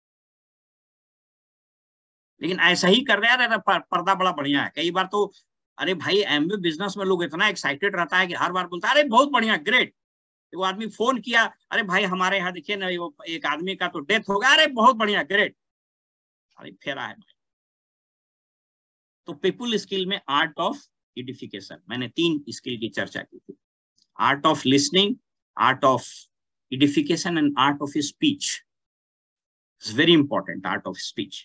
लेकिन ऐसा ही कर रहा है, पर्दा बड़ा बढ़िया है। कई बार तो अरे भाई एमबी बिजनेस में लोग इतना एक्साइटेड रहता है कि हर बार बोलता है अरे बहुत बढ़िया, ग्रेट। वो आदमी फोन किया, अरे भाई हमारे यहाँ देखिए ना, वो एक आदमी का तो डेथ हो गया, अरे बहुत बढ़िया, ग्रेट। अरे फेरा है भाई। तो पीपुल स्किल में आर्ट ऑफ एडिफिकेशन, मैंने 3 स्किल की चर्चा की थी। Art of listening, art of edification and art of speech. It's very important, art of speech.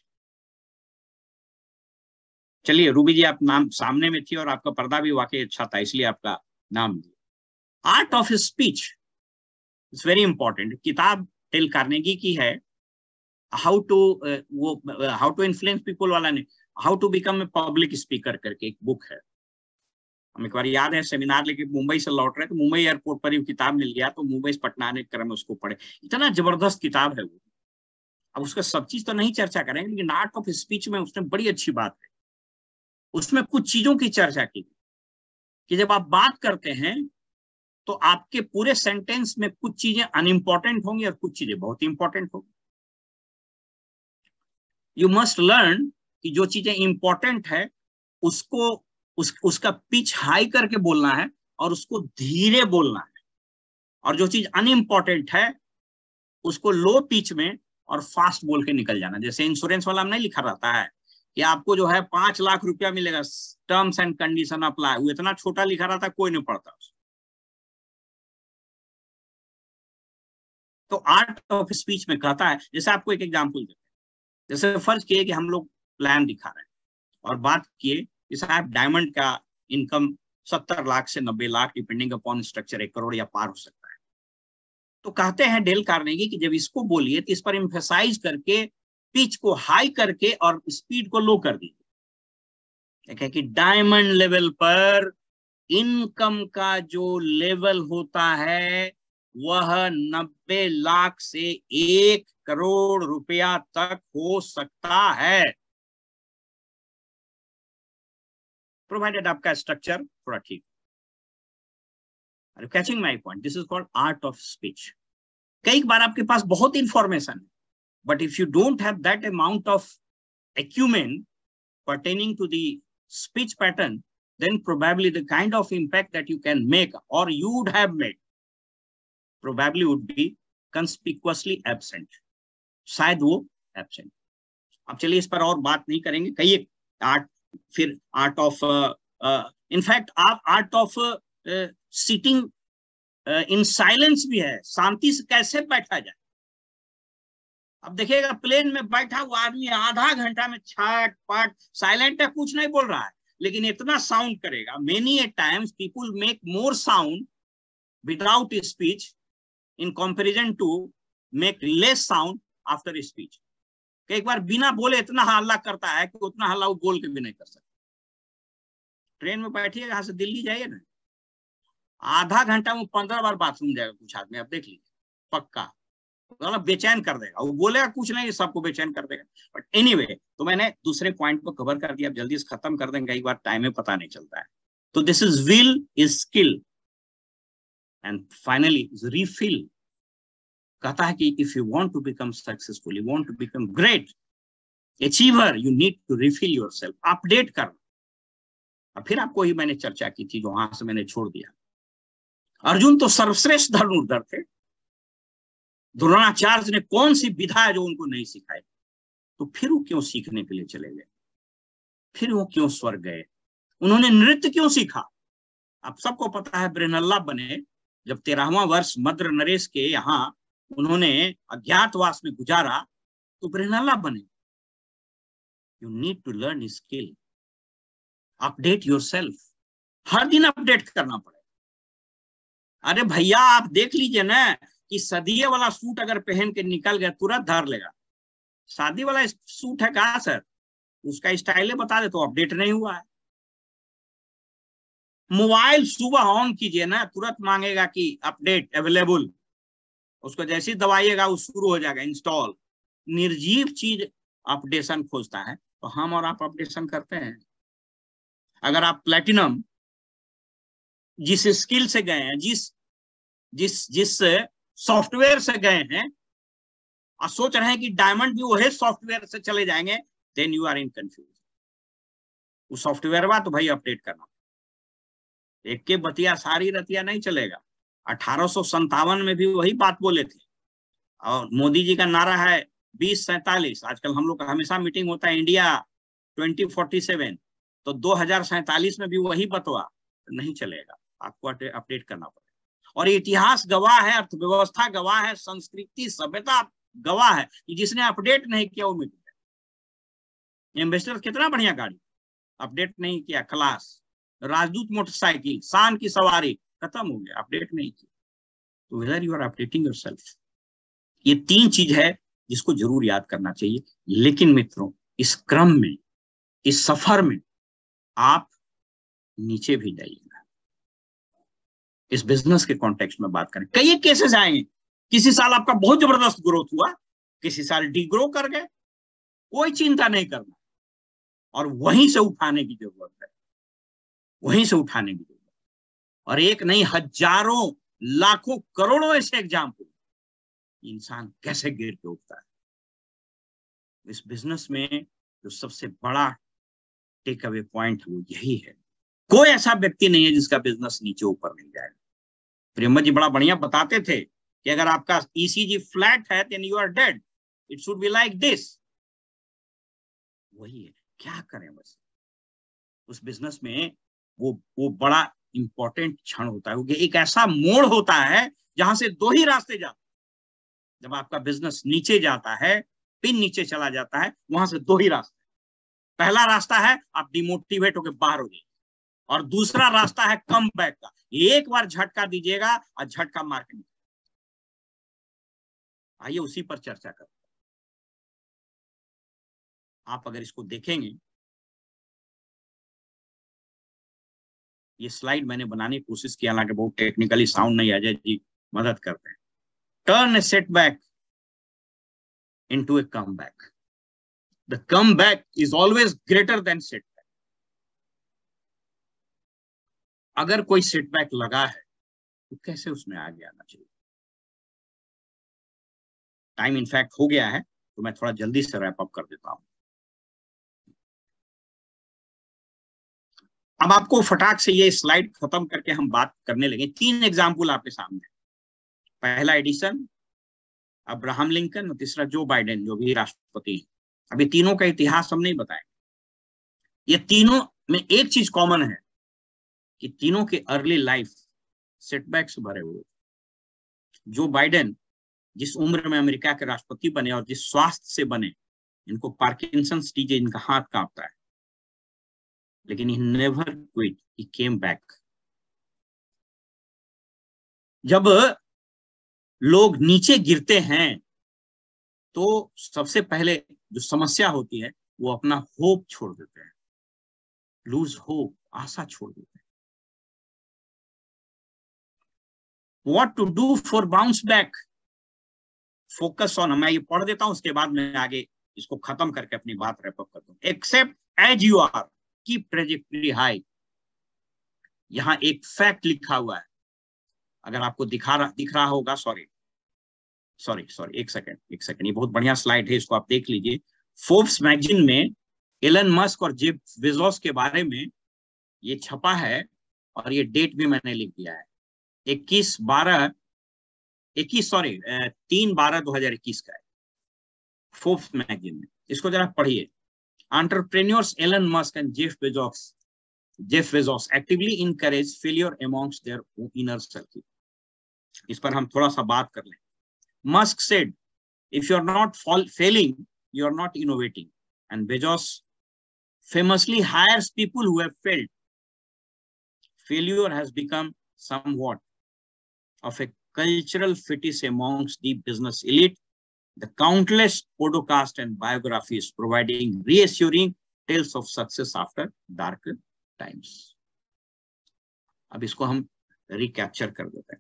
चलिए रूबी जी, आप नाम सामने में थी और आपका पर्दा भी वाकई अच्छा था, इसलिए आपका नाम दिया। Art of speech it's very important. किताब टेल कार्नेगी की है, हाउ टू इन्फ्लुएंस पीपल वाला ने, how to become a public speaker करके एक बुक है। हम एक बार याद है सेमिनार लेके मुंबई से लौट रहे, तो मुंबई एयरपोर्ट पर ही किताब मिल गया, तो मुंबई से पटना आने के क्रम में उसको पढ़े। इतना जबरदस्त किताब है वो। अब उसका सब चीज तो नहीं चर्चा करेंगे, लेकिन आर्ट ऑफ स्पीच में उसने बड़ी अच्छी बात है। उसमें कुछ चीजों की चर्चा की कि जब आप बात करते हैं तो आपके पूरे सेंटेंस में कुछ चीजें अनइम्पॉर्टेंट होंगी और कुछ चीजें बहुत इंपॉर्टेंट होंगी। यू मस्ट लर्न कि जो चीजें इंपॉर्टेंट है उसको उसका पिच हाई करके बोलना है और उसको धीरे बोलना है, और जो चीज अनइम्पॉर्टेंट है उसको लो पिच में और फास्ट बोल के निकल जाना। जैसे इंश्योरेंस वाला में नहीं लिखा रहता है कि आपको जो है 5 लाख रुपया मिलेगा, टर्म्स एंड कंडीशन अप्लाई, वो इतना छोटा लिखा रहता, कोई नहीं पढ़ता। तो आर्ट ऑफ स्पीच में कहता है, जैसे आपको एक एग्जांपल देते हैं, जैसे फर्ज किए कि हम लोग प्लान दिखा रहे हैं और बात किए जैसे आप डायमंड का इनकम 70 लाख से 90 lakh depending upon structure 1 crore या पार हो सकता है। तो कहते हैं डेल कार्नेगी कि जब इसको बोलिए तो इस पर एम्फेसाइज करके पिच को हाई करके और स्पीड को लो कर दीजिए। कि डायमंड लेवल पर इनकम का जो लेवल होता है वह 90 लाख से 1 करोड़ रुपया तक हो सकता है, प्रोवाइडेड आपका स्ट्रक्चर थोड़ा ठीक। Are you catching my point? This is called art of speech. कई बार आपके पास बहुत इंफॉर्मेशन है, but if you don't have that amount of acumen pertaining to the speech pattern, then probably the kind of impact that you can make or you would have made probably would be conspicuously absent. शायद वो absent. अब चलिए इस पर और बात नहीं करेंगे। कई एक आर्ट, फिर आर्ट ऑफ इनफैक्ट आप art of sitting in silence भी है, शांति से कैसे बैठा जाए। अब देखिएगा प्लेन में बैठा हुआ आदमी आधा घंटा में छट पट साइलेंट है, कुछ नहीं बोल रहा है, लेकिन इतना साउंड करेगा। Many a times people make more sound without speech in comparison to make less sound after speech. एक बार बिना बोले इतना हल्ला करता है कि उतना हल्ला वो बोल के भी नहीं कर सकता। ट्रेन में बैठिएगा यहाँ से दिल्ली जाइए ना, आधा घंटा में 15 बार बाथरूम जाएगा कुछ आदमी, आप देख लीजिए, पक्का बेचैन कर देगा। वो बोलेगा कुछ नहीं, सबको बेचैन कर देगा। बट एनीवे, तो मैंने दूसरे पॉइंट को कवर कर दिया, अब जल्दी से खत्म कर देंगे, कई बार टाइम में पता नहीं चलता है। तो this is will is skill and finally is refill. कहता है कि if you want to become successful, you want to become great achiever, you need to refill yourself, update करना। और फिर आपको ही मैंने चर्चा की थी जो वहां से मैंने छोड़ दिया। अर्जुन तो सर्वश्रेष्ठ धनुर्धर थे, द्रोणाचार्य ने कौन सी विधा है जो उनको नहीं सिखाई, तो फिर वो क्यों सीखने के लिए चले गए, फिर वो क्यों स्वर्ग गए, उन्होंने नृत्य क्यों सीखा। आप सबको पता है बृहन्नला बने जब 13वां वर्ष मद्र नरेश के यहाँ उन्होंने अज्ञातवास में गुजारा, तो बृहन्नला बने। You need to learn skill, update yourself, हर दिन अपडेट करना पड़ेगा। अरे भैया आप देख लीजिए ना कि सदिये वाला सूट अगर पहन के निकल गया तुरंत धर लेगा। शादी वाला सूट है कहा सर, उसका स्टाइल बता दे तो अपडेट नहीं हुआ है। मोबाइल सुबह ऑन कीजिए ना, तुरंत मांगेगा कि अपडेट अवेलेबल, उसको जैसे ही दबाइएगा वो शुरू हो जाएगा इंस्टॉल। निर्जीव चीज अपडेशन खोजता है, तो हम और आप अपडेशन करते हैं। अगर आप प्लेटिनम जिस स्किल से गए हैं, जिस जिस जिस सॉफ्टवेयर से गए हैं और सोच रहे हैं कि डायमंड भी वही सॉफ्टवेयर से चले जाएंगे, then you are in confuse. वो सॉफ्टवेयर बा तो भाई अपडेट करना, एक के बतिया सारी रतिया नहीं चलेगा। 1857 में भी वही बात बोले थे, और मोदी जी का नारा है 2047। आजकल हम लोग का हमेशा मीटिंग होता है इंडिया 2047, तो 2047 में भी वही बतवा, तो नहीं चलेगा, आपको अपडेट करना पड़ेगा। और इतिहास गवाह है, अर्थव्यवस्था गवाह है, संस्कृति सभ्यता गवाह है कि जिसने अपडेट नहीं किया वो मिट गया। एम्बेसडर कितना बढ़िया गाड़ी, अपडेट नहीं किया खलास। राजदूत मोटरसाइकिल, शान की सवारी, खत्म हो गया, अपडेट नहीं किया। तो whether you are updating yourself, ये 3 चीज है जिसको जरूर याद करना चाहिए। लेकिन मित्रों, इस क्रम में, इस सफर में आप नीचे भी जाइएगा। इस बिजनेस के कॉन्टेक्स्ट में बात करें, कई केसेस आएंगे। किसी साल आपका बहुत जबरदस्त ग्रोथ हुआ, किसी साल डी ग्रो कर गए, कोई चिंता नहीं करना, और वहीं से उठाने की जरूरत है, वहीं से उठाने की जरूरत। और एक नहीं, हजारों लाखों करोड़ों ऐसे एग्जाम्पल, इंसान कैसे गिर के उठता है। इस बिजनेस में जो सबसे बड़ा टेक अवे पॉइंट वो यही है, कोई ऐसा व्यक्ति नहीं है जिसका बिजनेस नीचे ऊपर नहीं जाएगा। प्रेम जी बड़ा बढ़िया बताते थे कि अगर आपका ईसीजी फ्लैट है then you are dead, it should be like this. वही है, क्या करें बस। उस बिजनेस में वो बड़ा इंपॉर्टेंट क्षण होता है, क्योंकि एक ऐसा मोड़ होता है जहां से 2 ही रास्ते जाते हैं। जब आपका बिजनेस नीचे जाता है, पिन नीचे चला जाता है, वहां से 2 ही रास्ते। पहला रास्ता है आप डिमोटिवेट होकर बाहर हो जाइए, और दूसरा रास्ता है कम बैक का। एक बार झटका दीजिएगा और झटका मार के। आइए उसी पर चर्चा करते हैं। आप अगर इसको देखेंगे, ये स्लाइड मैंने बनाने की कोशिश किया, हालांकि बहुत टेक्निकली साउंड नहीं, अजय जी मदद करते हैं। Turn a setback into a comeback, the comeback is always greater than setback. अगर कोई सेटबैक लगा है तो कैसे उसमें आगे आना चाहिए। टाइम इनफैक्ट हो गया है, तो मैं थोड़ा जल्दी से रैप अप कर देता हूं। अब आपको फटाक से ये स्लाइड खत्म करके हम बात करने लगे। 3 एग्जाम्पल आपके सामने, पहला एडिसन, अब्राहम लिंकन, और तीसरा जो बाइडेन जो भी राष्ट्रपति है। अभी तीनों का इतिहास हम नहीं बताएंगे। ये तीनों में एक चीज कॉमन है कि तीनों के अर्ली लाइफ सेटबैक से भरे हुए। जो बाइडेन जिस उम्र में अमेरिका के राष्ट्रपति बने और जिस स्वास्थ्य से बने, इनको पार्किंसंस डिजीज, इनका हाथ कांपता है, लेकिन he never quit, he came back। जब लोग नीचे गिरते हैं तो सबसे पहले जो समस्या होती है वो अपना होप छोड़ देते हैं, लूज होप, आशा छोड़ देते हैं। What to do for bounce back? Focus on, मैं ये पढ़ देता हूं, उसके बाद मैं आगे इसको खत्म करके अपनी बात रैप अप करता हूं। Accept as you are, keep trajectory high. यहां एक फैक्ट लिखा हुआ है, अगर आपको दिख रहा होगा, सॉरी, एक सेकंड, ये बहुत बढ़िया स्लाइड है, इसको आप देख लीजिए। फोर्ब्स मैगजीन में एलन मस्क और जेफ बेजोस के बारे में ये छपा है, और ये डेट भी मैंने लिख दिया है, 3/12/2021 का है, फोर्ब्स मैगजीन में। इसको जरा पढ़िए। Entrepreneurs Elon Musk and Jeff Bezos actively encourage failure amongst their inner circle. इस पर हम थोड़ा सा बात कर लें। Musk said, if you're not failing, you're not innovating. And Bezos famously hires people who have failed. Failure has become somewhat of a cultural fetish amongst the business elite. The countless podcasts and biographies providing reassuring tales of success after dark times. अब इसको हम recapture कर देते हैं।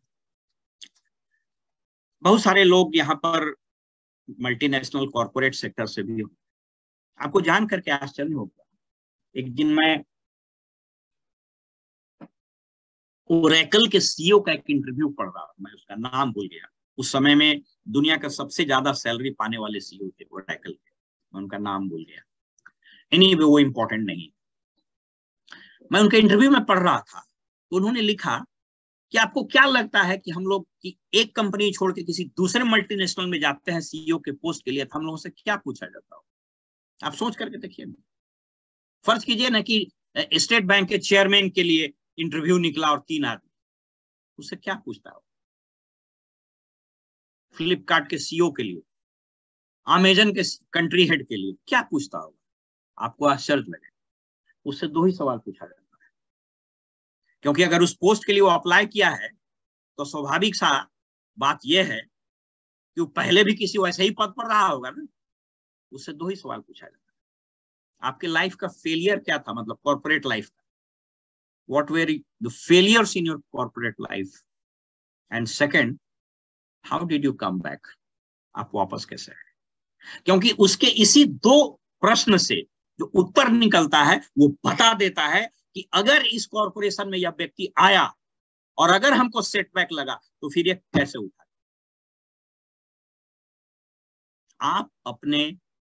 बहुत सारे लोग यहाँ पर मल्टीनेशनल कॉर्पोरेट सेक्टर से भी हो। आपको जान करके आश्चर्य होगा, एक दिन मैं ओरेकल के सीईओ का एक इंटरव्यू पढ़ रहा था, मैं उसका नाम भूल गया। उस समय में दुनिया का सबसे ज्यादा सैलरी पाने वाले सीईओ थे ओरेकल के, मैं उनका नाम भूल गया। एनीवे वो इंपॉर्टेंट नहीं। मैं उनके इंटरव्यू में पढ़ रहा था तो उन्होंने लिखा कि आपको क्या लगता है कि हम लोग की एक कंपनी छोड़ के किसी दूसरे मल्टीनेशनल में जाते हैं सीईओ के पोस्ट के लिए, तो हम लोगों से क्या पूछा जाता हो? आप सोच करके देखिए। फर्ज कीजिए ना कि स्टेट बैंक के चेयरमैन के लिए इंटरव्यू निकला और 3 आदमी, उससे क्या पूछता हो? फ्लिपकार्ट के सीईओ के लिए, अमेजन के कंट्री हेड के लिए क्या पूछता होगा? आपको आश्चर्य लगे। उससे 2 ही सवाल पूछा जाता है, क्योंकि अगर उस पोस्ट के लिए वो अप्लाई किया है तो स्वाभाविक सा बात यह है कि वो पहले भी किसी वैसे ही पद पर रहा होगा ना। उससे 2 ही सवाल पूछा जाता है। आपके लाइफ का फेलियर क्या था, मतलब कॉर्पोरेट लाइफ का? What were the failures in your corporate life? And second, how did you come back? आप वापस कैसे आए? क्योंकि उसके इसी 2 प्रश्न से जो उत्तर निकलता है वो बता देता है कि अगर इस कॉर्पोरेशन में यह व्यक्ति आया और अगर हमको सेटबैक लगा तो फिर ये कैसे उठा। आप अपने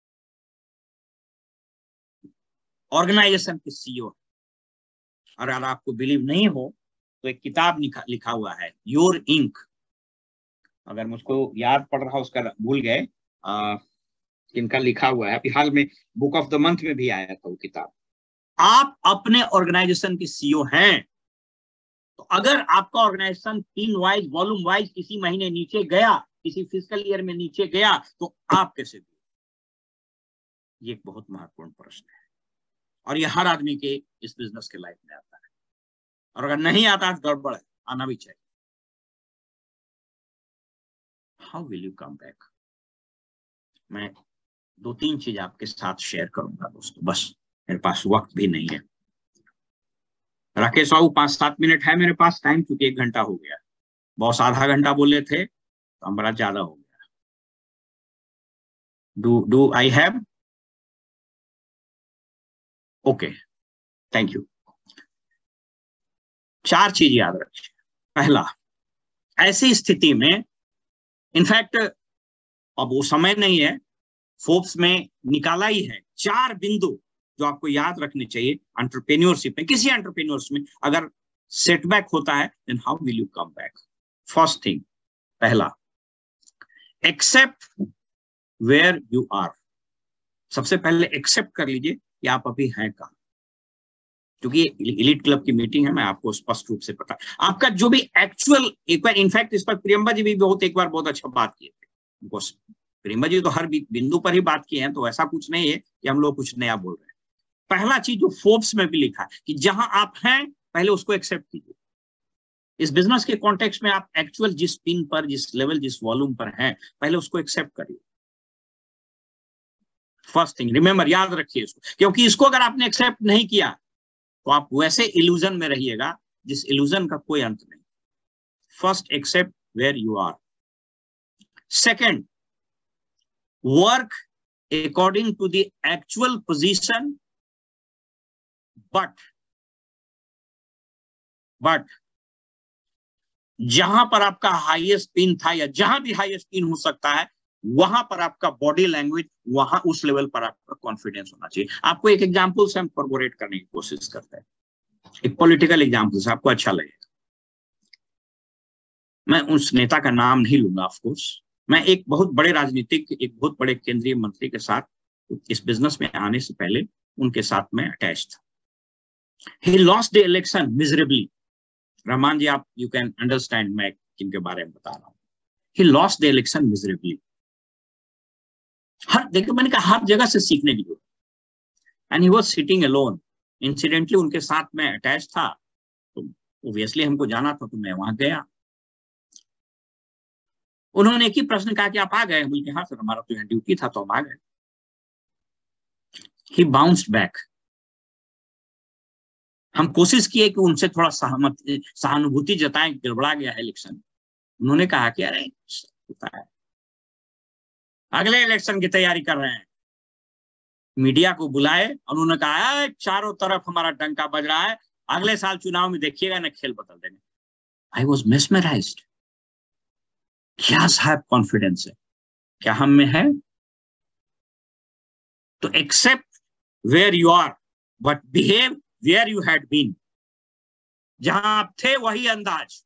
ऑर्गेनाइजेशन के सीईओ, और अगर आपको बिलीव नहीं हो तो एक किताब लिखा हुआ है योर इंक। अगर मुझको याद पड़ रहा उसका भूल गए इनका लिखा हुआ है, अभी हाल में बुक ऑफ द मंथ में भी आया था वो किताब। आप अपने ऑर्गेनाइजेशन के सीईओ हैं, तो अगर आपका organisation team wise volume wise किसी महीने नीचे गया, किसी फिस्कल ईयर में नीचे गया, तो आप कैसे दिए? ये एक बहुत महत्वपूर्ण प्रश्न है और ये हर आदमी के इस बिजनेस के लाइफ में आता है, और अगर नहीं आता तो गड़बड़ है, आना भी चाहिए। How will you come back? मैं 2-3 चीज आपके साथ शेयर करूंगा दोस्तों, बस मेरे पास वक्त भी नहीं है। राकेश बाबू 5-7 मिनट है मेरे पास टाइम, क्योंकि 1 घंटा हो गया। बॉस आधा घंटा बोले थे तो हमारा ज्यादा हो गया। Do I have? Okay, thank you. 4 चीज याद रखिए। पहला, ऐसी स्थिति में, इनफैक्ट अब वो समय नहीं है, फोर्ब्स में निकाला ही है 4 बिंदु जो आपको याद रखने चाहिए एंटरप्रेन्योरशिप में। किसी एंटरप्रेन्योर्स में अगर सेटबैक होता है then how will you come back? First thing, पहला, एक्सेप्ट वेयर यू आर। सबसे पहले एक्सेप्ट कर लीजिए कि आप अभी हैं कहां। क्योंकि एलीट क्लब की मीटिंग है, मैं आपको स्पष्ट रूप से पता आपका जो भी एक्चुअल, एक बार इनफैक्ट इस पर प्रियंबा जी भी एक बार बहुत अच्छा बात किए थे। प्रियंबा जी तो हर बिंदु पर ही बात किए हैं, तो ऐसा कुछ नहीं है कि हम लोग कुछ नया बोल रहे हैं। पहला चीज जो फोर्ब्स में भी लिखा है कि जहां आप हैं पहले उसको एक्सेप्ट कीजिए। इस बिजनेस के कॉन्टेक्स्ट में आप एक्चुअल जिस पिन पर, जिस लेवल, जिस वॉल्यूम पर हैं, पहले उसको एक्सेप्ट करिए। फर्स्ट थिंग, रिमेंबर, याद रखिए इसको, क्योंकि इसको अगर आपने एक्सेप्ट नहीं किया तो आप वैसे इल्यूजन में रहिएगा जिस इल्यूजन का कोई अंत नहीं। First, accept where you are. Second, work according to the actual position, but जहां पर आपका हाईएस्ट पिन था या जहां भी हाईएस्ट पिन हो सकता है, वहां पर आपका बॉडी लैंग्वेज, वहां उस लेवल पर आपका कॉन्फिडेंस होना चाहिए। आपको एक एग्जांपल से हम कॉर्पोरेट करने की कोशिश करते हैं, एक पॉलिटिकल एग्जांपल से, आपको अच्छा लगेगा। मैं उस नेता का नाम नहीं लूंगा ऑफ कोर्स। मैं एक बहुत बड़े राजनीतिक, एक बहुत बड़े केंद्रीय मंत्री के साथ इस बिजनेस में आने से पहले उनके साथ में अटैच था। He lost the election miserably. Rahman ji, आप यू कैन अंडरस्टैंड मैं किनके बारे में बता रहा हूं। He lost the election miserably. हर देखो, मैंने कहा हर जगह से सीखने की जरूरत। And he was sitting alone. Incidentally उनके साथ में अटैच था, तो ऑब्वियसली हमको जाना था, तो मैं वहां गया। उन्होंने एक ही प्रश्न कहा कि आप आ गए? बोले हाँ सर, हमारा तो यहाँ ड्यूटी था तो हम आ गए। He bounced back. हम कोशिश किए कि उनसे थोड़ा सहानुभूति जताएं, गड़बड़ा गया है इलेक्शन। उन्होंने कहा कि अरे होता है, अगले इलेक्शन की तैयारी कर रहे हैं। मीडिया को बुलाए, उन्होंने कहा चारों तरफ हमारा डंका बज रहा है, अगले साल चुनाव में देखिएगा ना खेल बदल देंगे। I was mesmerised. क्या साहब कॉन्फिडेंस है, क्या हम में है? तो accept where you are but behave where you had been. जहां आप थे वही अंदाज।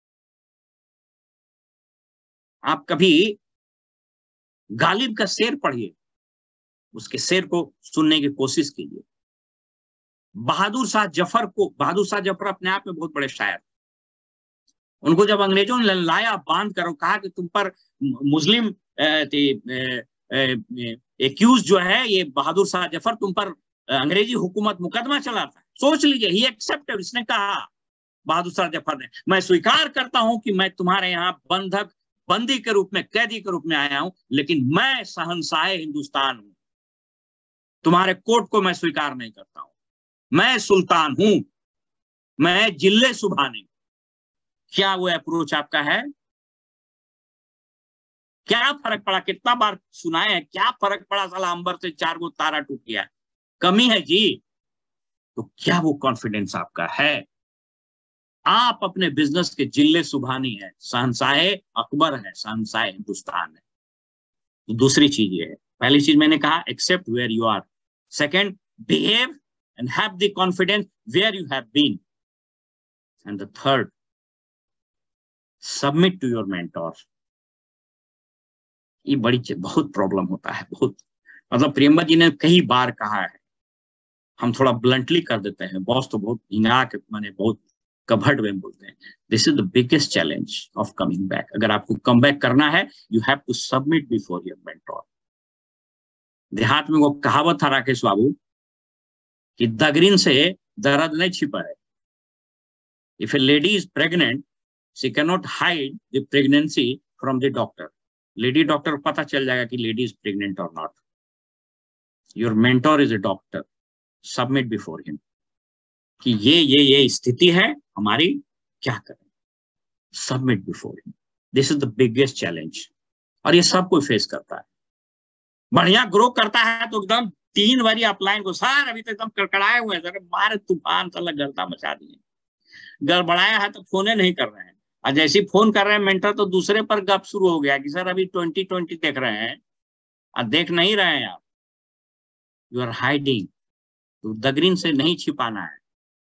आप कभी गालिब का शेर पढ़िए, उसके शेर को सुनने की कोशिश कीजिए। बहादुर शाह जफर अपने आप में बहुत बड़े शायर। उनको जब अंग्रेजों ने लाया बांध कर, कहा कि तुम पर मुस्लिम एक्यूज जो है ये बहादुर शाह जफर, तुम पर अंग्रेजी हुकूमत मुकदमा चलाता है। सोच लीजिए, ही एक्सेप्टेड। इसने कहा बहादुर शाह जफर ने, मैं स्वीकार करता हूं कि मैं तुम्हारे यहाँ बंदी के रूप में, कैदी के रूप में आया हूं, लेकिन मैं शहंशाह हिंदुस्तान हूं। तुम्हारे कोर्ट को मैं स्वीकार नहीं करता हूं। मैं सुल्तान हूं, मैं जिले सुभानी। क्या वो अप्रोच आपका है? क्या फर्क पड़ा? कितना बार सुनाए हैं, क्या फर्क पड़ा? साला अंबर से 4 गो तारा टूट गया, कमी है जी। तो क्या वो कॉन्फिडेंस आपका है? आप अपने बिजनेस के जिले सुभानी है, शहंशाह अकबर है, शहंशाह हिंदुस्तान है। तो दूसरी चीज ये है, पहली चीज मैंने कहा accept where you are, second behave and have the confidence where you have been, and the third submit to your mentor. ये बहुत प्रॉब्लम होता है, बहुत। मतलब प्रियंबा जी ने कई बार कहा है, हम थोड़ा ब्लंटली कर देते हैं, बॉस तो बहुत हिंगा के माने बहुत कवर्ड में बोलते हैं। This is the biggest challenge of coming back. अगर आपको कम बैक करना है, you have to submit before your mentor. देहात में वो कहावत था राकेश बाबू कि दगरिन से दर्द नहीं छिपा है। If a lady is pregnant, she can not hide the pregnancy from the doctor. Lady doctor को पता चल जाएगा कि लेडी इज प्रेग्नेंट और not. Your mentor is a doctor, submit before him कि ये स्थिति है हमारी, क्या करें। Submit before him. This is the biggest challenge, और ये सब कोई फेस करता है। बढ़िया ग्रो करता है तो एकदम 3 बारी अपलाइन को सर अभी तो एकदम कड़कड़ाए हुए हैं, सर मारे तूफान साला गर्दा मचा दिए। गड़बड़ाया है तो फोन नहीं कर रहे हैं, और जैसे ही फोन कर रहे हैं मेंटर तो दूसरे पर गप शुरू हो गया कि सर अभी 2020 देख रहे हैं, और देख नहीं रहे हैं आप, यू आर हाइडिंग। तो दगरिन से नहीं छिपाना है।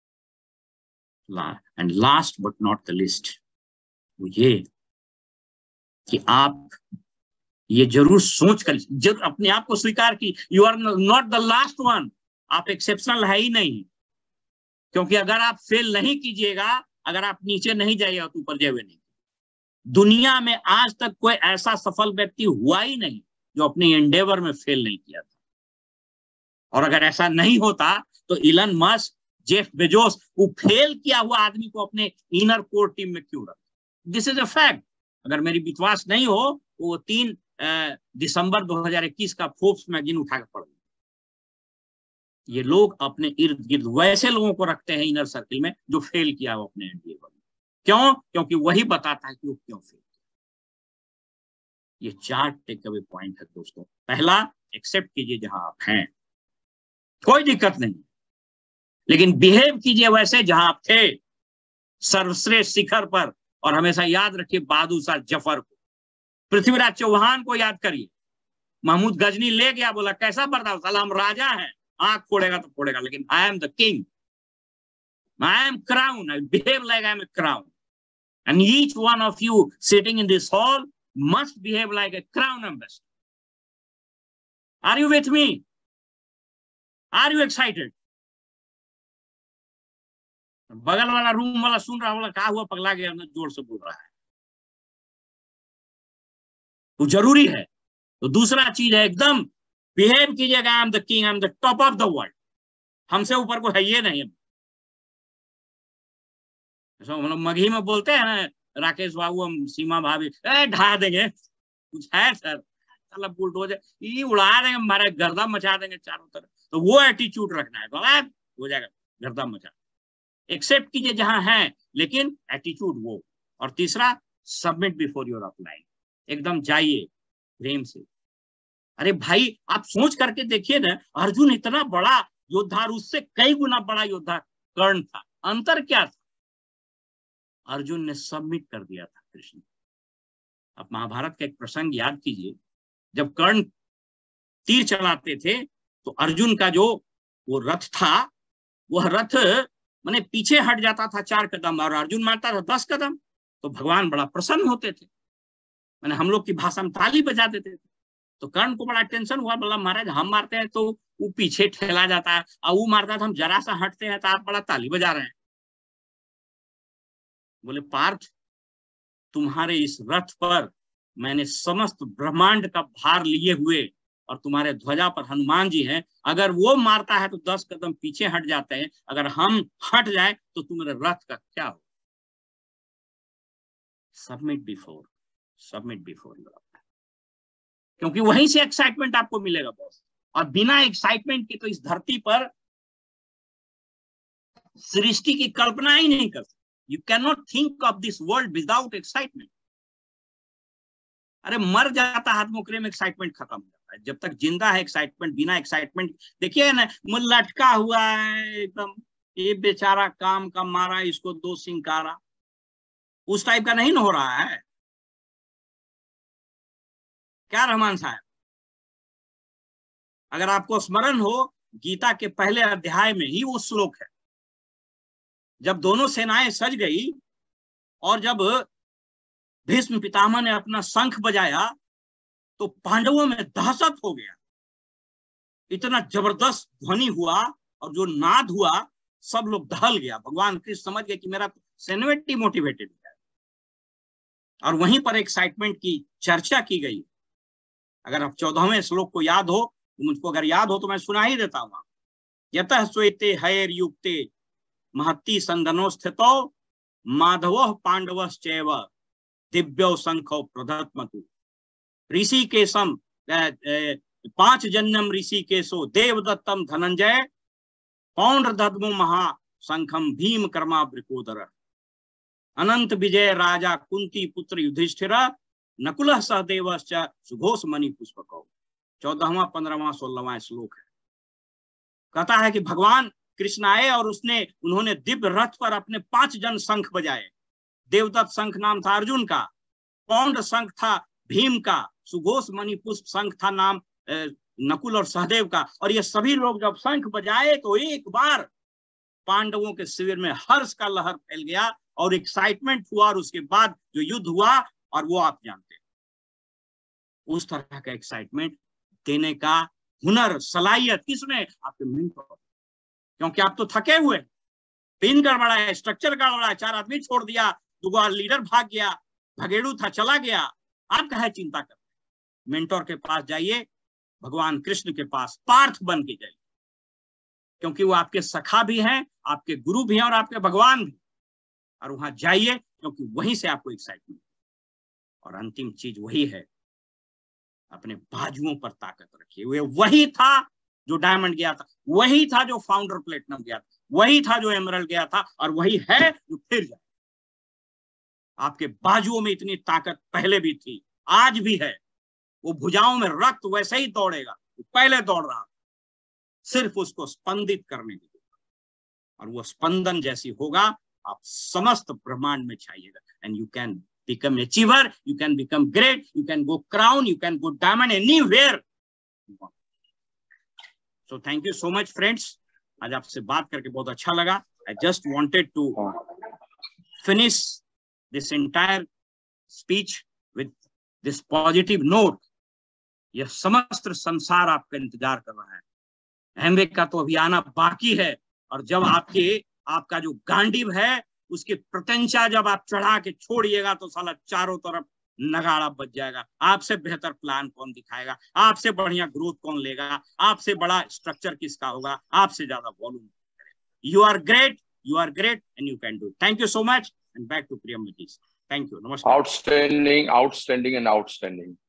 And last but not the least, ये कि आप ये जरूर सोच कर, जब अपने आप को स्वीकार की you are not the last one, आप एक्सेप्शनल है ही नहीं। क्योंकि अगर आप फेल नहीं कीजिएगा, अगर आप नीचे नहीं जाइएगा तो ऊपर जाइए नहीं। दुनिया में आज तक कोई ऐसा सफल व्यक्ति हुआ ही नहीं जो अपने एंडेवर में फेल नहीं किया था। और अगर ऐसा नहीं होता तो इलन मस्क, जेफ बेजोस, वो फेल किया हुआ आदमी को अपने इनर कोर टीम में क्यों रखते? This is a fact. अगर मेरी विश्वास नहीं हो तो वो 3 दिसंबर 2021 का फोर्ब्स मैगजीन उठा के पढ़। ये लोग अपने इर्द गिर्द वैसे लोगों को रखते हैं इनर सर्किल में जो फेल किया हो अपने एंडेवर में। क्यों? क्योंकि वही बताता है कि वो क्यों फेल किया। ये 4 टेक अवे पॉइंट है दोस्तों। पहला, एक्सेप्ट कीजिए जहां आप हैं, कोई दिक्कत नहीं, लेकिन बिहेव कीजिए वैसे जहां आप थे, सर्वश्रेष्ठ शिखर पर। और हमेशा याद रखिए बहादुर शाह जफर को, पृथ्वीराज चौहान को याद करिए। महमूद गजनी ले गया, बोला कैसा बर्दाश्त, साला हम राजा हैं, आंख फोड़ेगा तो फोड़ेगा, लेकिन I am the king, I am crown, I behave like I am a crown, and each one of you sitting in this hall must behave like a crown ambassador. Are you with me? Are you excited? बगल वाला room वाला सुन रहा होगा, कहा हुआ पगला गया, जोर से बोल रहा है, तो जरूरी है। तो दूसरा चीज है, एकदम बिहेव कीजिएगा, I am the king, I am the top of the world, हमसे ऊपर को है ये नहीं। मतलब मगही में बोलते हैं ना राकेश बाबू, हम सीमा भाभी ढा देंगे, कुछ है सर, साला बुलडोजर ये उड़ा देंगे, हमारे गर्दा मचा देंगे चारों तरफ। तो वो एटीट्यूड रखना है, तो हो जाएगा गर्दा मचा। एक्सेप्ट कीजिए जहां है, लेकिन एटीट्यूड वो। और तीसरा, सबमिट बिफोर योर अपलाइन, एकदम जाइए प्रेम से। अरे भाई आप सोच करके देखिए ना, अर्जुन इतना बड़ा योद्धा और उससे कई गुना बड़ा योद्धा कर्ण था, अंतर क्या था? अर्जुन ने सबमिट कर दिया था कृष्ण। अब महाभारत का एक प्रसंग याद कीजिए, जब कर्ण तीर चलाते थे तो अर्जुन का जो वो रथ था, वह रथ माने पीछे हट जाता था 4 कदम और अर्जुन मारता था 10 कदम, तो भगवान बड़ा प्रसन्न होते थे, माने हम लोग की भाषा में ताली बजा देते थे। तो कर्ण को बड़ा टेंशन हुआ, बोला महाराज हम मारते हैं तो वो पीछे ठेला जाता है, और वो मारता था हम जरा सा हटते हैं तो आप बड़ा ताली बजा रहे हैं। बोले पार्थ, तुम्हारे इस रथ पर मैंने समस्त ब्रह्मांड का भार लिए हुए, और तुम्हारे ध्वजा पर हनुमान जी हैं, अगर वो मारता है तो 10 कदम पीछे हट जाते हैं, अगर हम हट जाए तो तुम्हारे रथ का क्या हो? सबमिट बिफोर योर, क्योंकि वहीं से एक्साइटमेंट आपको मिलेगा बॉस। और बिना एक्साइटमेंट के तो इस धरती पर सृष्टि की कल्पना ही नहीं कर सकते। You can not think of this world without excitement. अरे मर जाता हाथ मुकरे में एक्साइटमेंट खत्म हो जाता है, जब तक जिंदा है एक्साइटमेंट, बिना एक्साइटमेंट देखिए ना, लटका हुआ है एकदम, ये बेचारा काम का मारा, इसको 2 सिंकारा, उस टाइप का नहीं हो रहा है क्या रहमान साहब? अगर आपको स्मरण हो, गीता के पहले अध्याय में ही वो श्लोक है, जब दोनों सेनाएं सज गई और जब भीष्म पितामह ने अपना शंख बजाया तो पांडवों में दहशत हो गया, इतना जबरदस्त ध्वनि हुआ और जो नाद हुआ सब लोग दहल गया। भगवान कृष्ण समझ गए कि मेरा सेनेट मोटिवेटेड है। और वहीं पर एक्साइटमेंट की चर्चा की गई। अगर आप 14वें श्लोक को याद हो, तो मुझको अगर याद हो तो मैं सुना ही देता हूँ। यतः श्वेते हयर युक्ते महत्ति संदनो स्थितो माधव पांडवश्चैव दिव्यो शंखो प्रदत्मतु ऋषिकेशम 5 जन्यम ऋषिकेशो देवदत्तम धनंजय पौंड्रदद्मो महाशंखम भीम कर्मावृकोदर अनंत विजय राजा कुंती पुत्र युधिष्ठिर नकुल सहदेवश्च सुघोष मणि पुष्पको। 14वां 15वां 16वां श्लोक है। कहता है कि भगवान कृष्ण आए और उन्होंने दिव्य रथ पर अपने 5 जन शंख बजाए। देवदत्त शंख नाम था अर्जुन का, पौंड शंख था भीम का, सुघोष मणि पुष्प शंख था नाम नकुल और सहदेव का। और ये सभी लोग जब शंख बजाए तो एक बार पांडवों के शिविर में हर्ष का लहर फैल गया और एक्साइटमेंट हुआ, और उसके बाद जो युद्ध हुआ, और वो आप जानते हैं, उस तरह का एक्साइटमेंट देने का हुनर, सलाहियत किसमें? आपके मेंटर। क्योंकि आप तो थके हुए, पिन गड़बड़ा है, स्ट्रक्चर गड़बड़ा है, 4 आदमी छोड़ दिया, 2 लीडर भाग गया, भगेड़ू था चला गया, आप कहे चिंता करते? मेंटर के पास जाइए, भगवान कृष्ण के पास पार्थ बन के जाइए, क्योंकि वो आपके सखा भी हैं, आपके गुरु भी हैं और आपके भगवान भी। और वहां जाइए क्योंकि वहीं से आपको एक्साइटमेंट। और अंतिम चीज वही है, अपने बाजुओं पर ताकत रखिए। वे वही था जो डायमंड गया था, वही था जो फाउंडर प्लेटिनम गया था, वही था जो एमरल्ड गया था, और वही है जो फिर जाए। आपके बाजुओं में इतनी ताकत पहले भी थी, आज भी है। वो भुजाओं में रक्त वैसे ही दौड़ेगा, पहले दौड़ रहा, सिर्फ उसको स्पंदित करने की, और वो स्पंदन जैसी होगा, आप समस्त ब्रह्मांड में छाइएगा। And you can become achiever, you can become great, you can go crown, you can go diamond anywhere. So thank you so much friends. आज आपसे बात करके बहुत अच्छा लगा. I just wanted to finish this entire speech with this positive note. यह समस्त संसार आपका इंतजार कर रहा है. एमवे का तो अभी आना बाकी है, और जब आपका जो गांडीव है उसकी प्रत्यंचा जब आप चढ़ा के छोड़िएगा तो साला चारों तरफ नगाड़ा बज जाएगा. आपसे बेहतर प्लान कौन दिखाएगा, आपसे बढ़िया ग्रोथ कौन लेगा, आपसे बड़ा स्ट्रक्चर किसका होगा, आपसे ज्यादा volume. You are great and you can do. Thank you so much and back to Priyam ji. Thank you. नमस्कार. Outstanding and outstanding.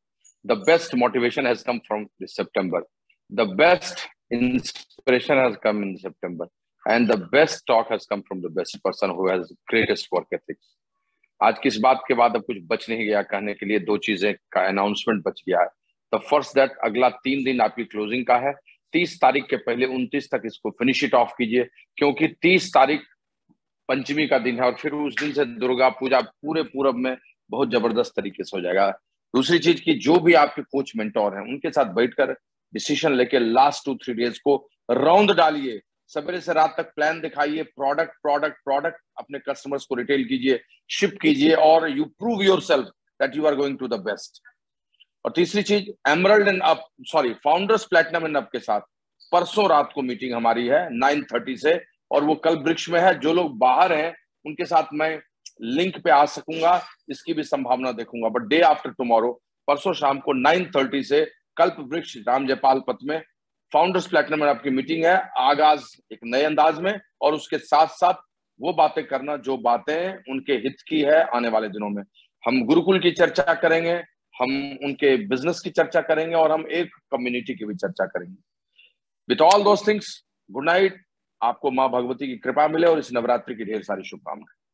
The best motivation has come from September. The best inspiration has come in September. And the best talk has come from the best person who has greatest work ethics. आज की इस बात के बाद अब कुछ बच नहीं गया कहने के लिए, दो चीजें का अनाउंसमेंट बच गया है। द फर्स्ट दैट अगला 3 दिन आपकी क्लोजिंग का है। 30 तारीख के पहले 29 तक इसको फिनिश इट ऑफ कीजिए, क्योंकि 30 तारीख पंचमी का दिन है और फिर उस दिन से दुर्गा पूजा पूरे पूरब में बहुत जबरदस्त तरीके से हो जाएगा। दूसरी चीज की जो भी आपके कोच मेंटोर हैं उनके साथ बैठकर डिसीजन लेके लास्ट 2-3 डेज को राउंड डालिए, सवेरे से रात तक प्लान दिखाइए, प्रोडक्ट अपने कस्टमर्स को रिटेल कीजिए, शिप कीजिए और you prove yourself that you are going to the best. और तीसरी चीज emerald and up founders platinum and up के साथ परसों रात को मीटिंग हमारी है 9:30 से, और वो कल वृक्ष में है। जो लोग बाहर हैं उनके साथ मैं लिंक पे आ सकूंगा, इसकी भी संभावना देखूंगा। बट डे आफ्टर टुमारो, परसों शाम को 9:30 से कल्प वृक्ष राम जयपाल पथ में फाउंडर्स प्लैटिनम में आपकी मीटिंग है। आगाज एक नए अंदाज में, और उसके साथ साथ वो बातें करना जो बातें उनके हित की है। आने वाले दिनों में हम गुरुकुल की चर्चा करेंगे, हम उनके बिजनेस की चर्चा करेंगे, और हम एक कम्युनिटी की भी चर्चा करेंगे। With all those things, good night. आपको माँ भगवती की कृपा मिले और इस नवरात्रि की ढेर सारी शुभकामनाएं।